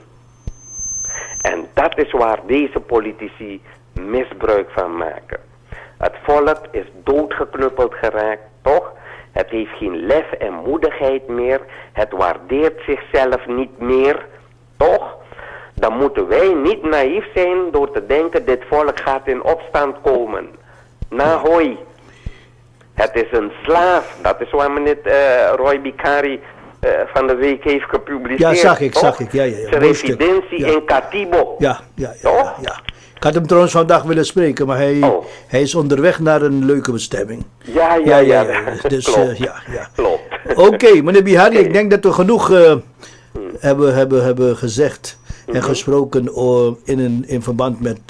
En dat is waar deze politici misbruik van maken. Het volk is doodgeknuppeld geraakt, toch? Het heeft geen lef en moedigheid meer. Het waardeert zichzelf niet meer, toch? Dan moeten wij niet naïef zijn door te denken, dit volk gaat in opstand komen. Nahoi. Het is een slaaf. Dat is wat meneer Roy Bikari van de week heeft gepubliceerd. Ja, zag ik. Ja. Zijn residentie in Katibo. Ja. Ik had hem trouwens vandaag willen spreken, maar hij is onderweg naar een leuke bestemming. Ja. Dus, klopt. Klopt. Oké, meneer Bihari, ik denk dat we genoeg hebben gezegd En gesproken in verband met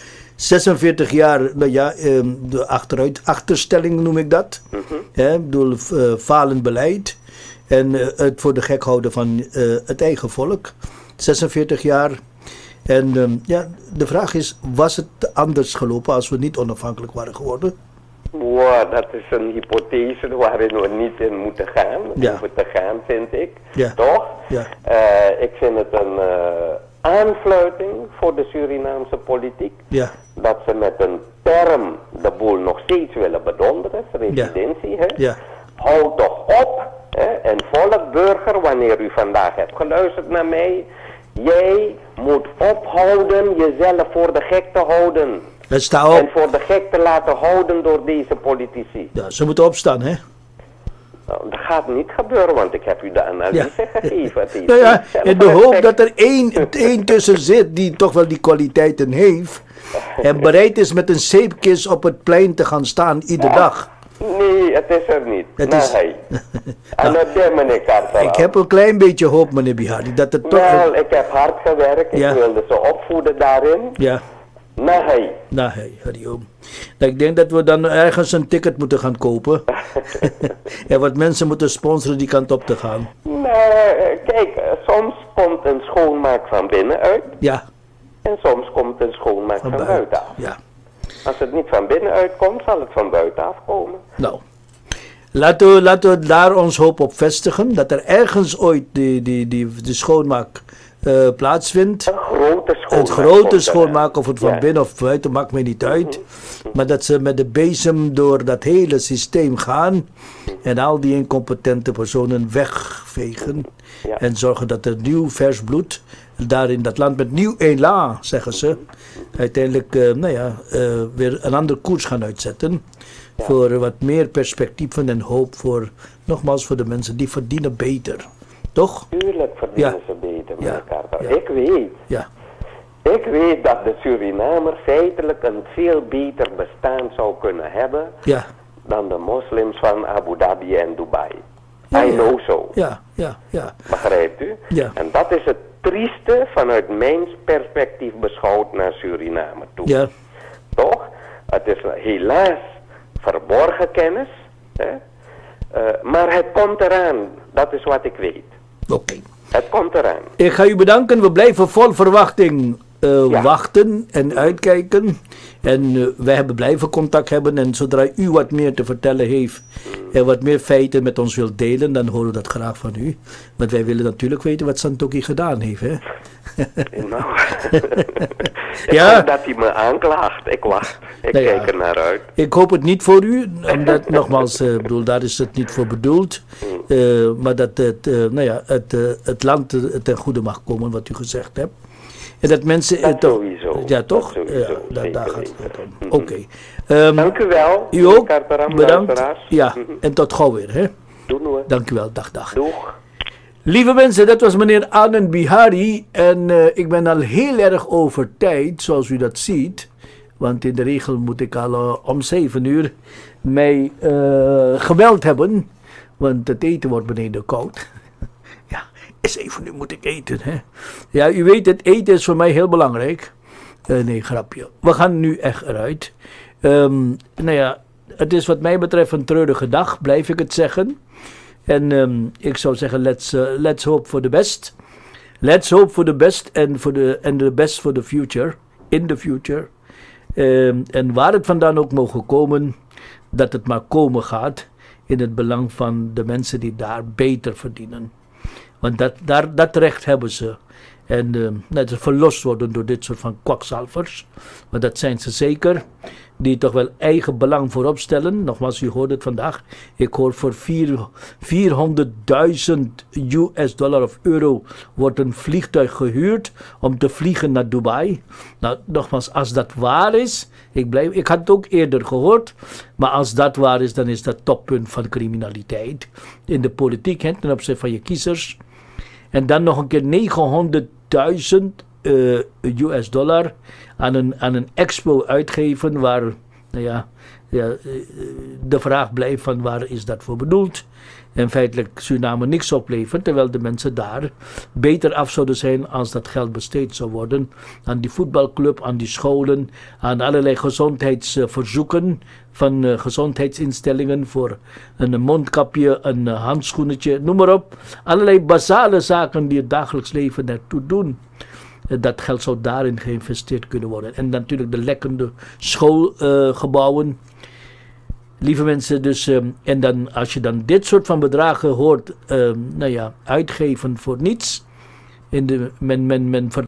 46 jaar, nou ja, de achterstelling noem ik dat. Ik bedoel, falend beleid. En het voor de gek houden van het eigen volk. 46 jaar. En ja, de vraag is, was het anders gelopen als we niet onafhankelijk waren geworden? Wow, dat is een hypothese waarin we niet in moeten gaan. Hoeven te gaan, vind ik. Ja. Toch? Ja. Ik vind het een aanfluiting voor de Surinaamse politiek. Ja. Dat ze met een term de boel nog steeds willen bedonderen. Residentie, hè? Ja. Houd toch op. Hè? En volk, burger, wanneer u vandaag hebt geluisterd naar mij. Jij moet ophouden jezelf voor de gek te houden. Sta op. En voor de gek te laten houden door deze politici. Ja, ze moeten opstaan, hè? Nou, dat gaat niet gebeuren, want ik heb u de analyse gegeven. Nou ja, in de hoop dat er één tussen zit die toch wel die kwaliteiten heeft. En bereid is met een zeepkist op het plein te gaan staan iedere dag. Nee, het is er niet. Nee. En dat deed meneer Kartala. Ik heb een klein beetje hoop, meneer Bihari, dat het toch... Wel, ik heb hard gewerkt. Ik wilde ze opvoeden daarin. Ja. Nee, Hariom. Nou, ik denk dat we dan ergens een ticket moeten gaan kopen. En wat mensen moeten sponsoren die kant op te gaan. Nee, kijk, soms komt een schoonmaak van binnenuit. Ja. En soms komt een schoonmaak van buitenaf. Ja. Als het niet van binnenuit komt, zal het van buitenaf komen. Nou, laten we daar ons hoop op vestigen. Dat er ergens ooit de schoonmaak plaatsvindt. Een grote schoonmaak, of het van binnen of buiten, maakt mij niet uit. Maar dat ze met de bezem door dat hele systeem gaan en al die incompetente personen wegvegen. En zorgen dat er nieuw vers bloed daar in dat land met nieuw elan, zeggen ze, uiteindelijk weer een andere koers gaan uitzetten. Voor wat meer perspectieven en hoop voor, nogmaals, voor de mensen die verdienen beter. Toch? Tuurlijk verdienen ze beter, meneer Kartala. Ja. Ik weet dat de Surinamer feitelijk een veel beter bestaan zou kunnen hebben dan de moslims van Abu Dhabi en Dubai. I know so. Ja. Begrijpt u? Ja. En dat is het trieste vanuit mijn perspectief beschouwd naar Suriname toe. Ja. Toch? Het is helaas verborgen kennis. Hè? Maar het komt eraan. Dat is wat ik weet. Oké. Het komt eraan. Ik ga u bedanken. We blijven vol verwachting wachten en uitkijken. En wij hebben blijven contact hebben. En zodra u wat meer te vertellen heeft en wat meer feiten met ons wilt delen, dan horen we dat graag van u. Want wij willen natuurlijk weten wat Santokhi gedaan heeft. Hè? Nou, ik hoop dat hij me aanklaagt. Ik wacht. Ik kijk er naar uit. Ik hoop het niet voor u. Omdat, nogmaals, bedoel, daar is het niet voor bedoeld. Maar dat het land ten goede mag komen, wat u gezegd hebt. En dat mensen... Dat sowieso. Ja, toch? Daar gaat het om. Oké. Dank u wel. U ook. Bedankt. Ja, en tot gauw weer. Hè? Doen we. Dank u wel. Dag. Doeg. Lieve mensen, dat was meneer Anand Bihari. En ik ben al heel erg over tijd, zoals u dat ziet. Want in de regel moet ik al om 7 uur mij gebeld hebben. Want het eten wordt beneden koud. Ja, 7 uur moet ik eten. Hè? Ja, u weet het, eten is voor mij heel belangrijk. Nee, grapje. We gaan nu echt eruit. Het is wat mij betreft een treurige dag, blijf ik het zeggen. En ik zou zeggen, let's hope for the best. Let's hope for the best and the best for the future. In the future. En waar het vandaan ook mogen komen, dat het maar komen gaat in het belang van de mensen die daar beter verdienen. Want dat recht hebben ze. En dat ze verlost worden door dit soort van kwakzalvers. Maar dat zijn ze zeker. Die toch wel eigen belang voorop stellen. Nogmaals, u hoort het vandaag. Ik hoor voor $400.000 of euro wordt een vliegtuig gehuurd om te vliegen naar Dubai. Nou, nogmaals, als dat waar is. Ik had het ook eerder gehoord. Maar als dat waar is, dan is dat toppunt van criminaliteit. In de politiek, ten opzichte van je kiezers. En dan nog een keer $900.000 aan een expo uitgeven waar, de vraag blijft van waar is dat voor bedoeld. en feitelijk Suriname niks oplevert, terwijl de mensen daar beter af zouden zijn als dat geld besteed zou worden aan die voetbalclub, aan die scholen, aan allerlei gezondheidsverzoeken van gezondheidsinstellingen voor een mondkapje, een handschoenetje, noem maar op. Allerlei basale zaken die het dagelijks leven naartoe doen. Dat geld zou daarin geïnvesteerd kunnen worden. En natuurlijk de lekkende schoolgebouwen. Lieve mensen, dus, en dan, als je dan dit soort van bedragen hoort, uitgeven voor niets. Men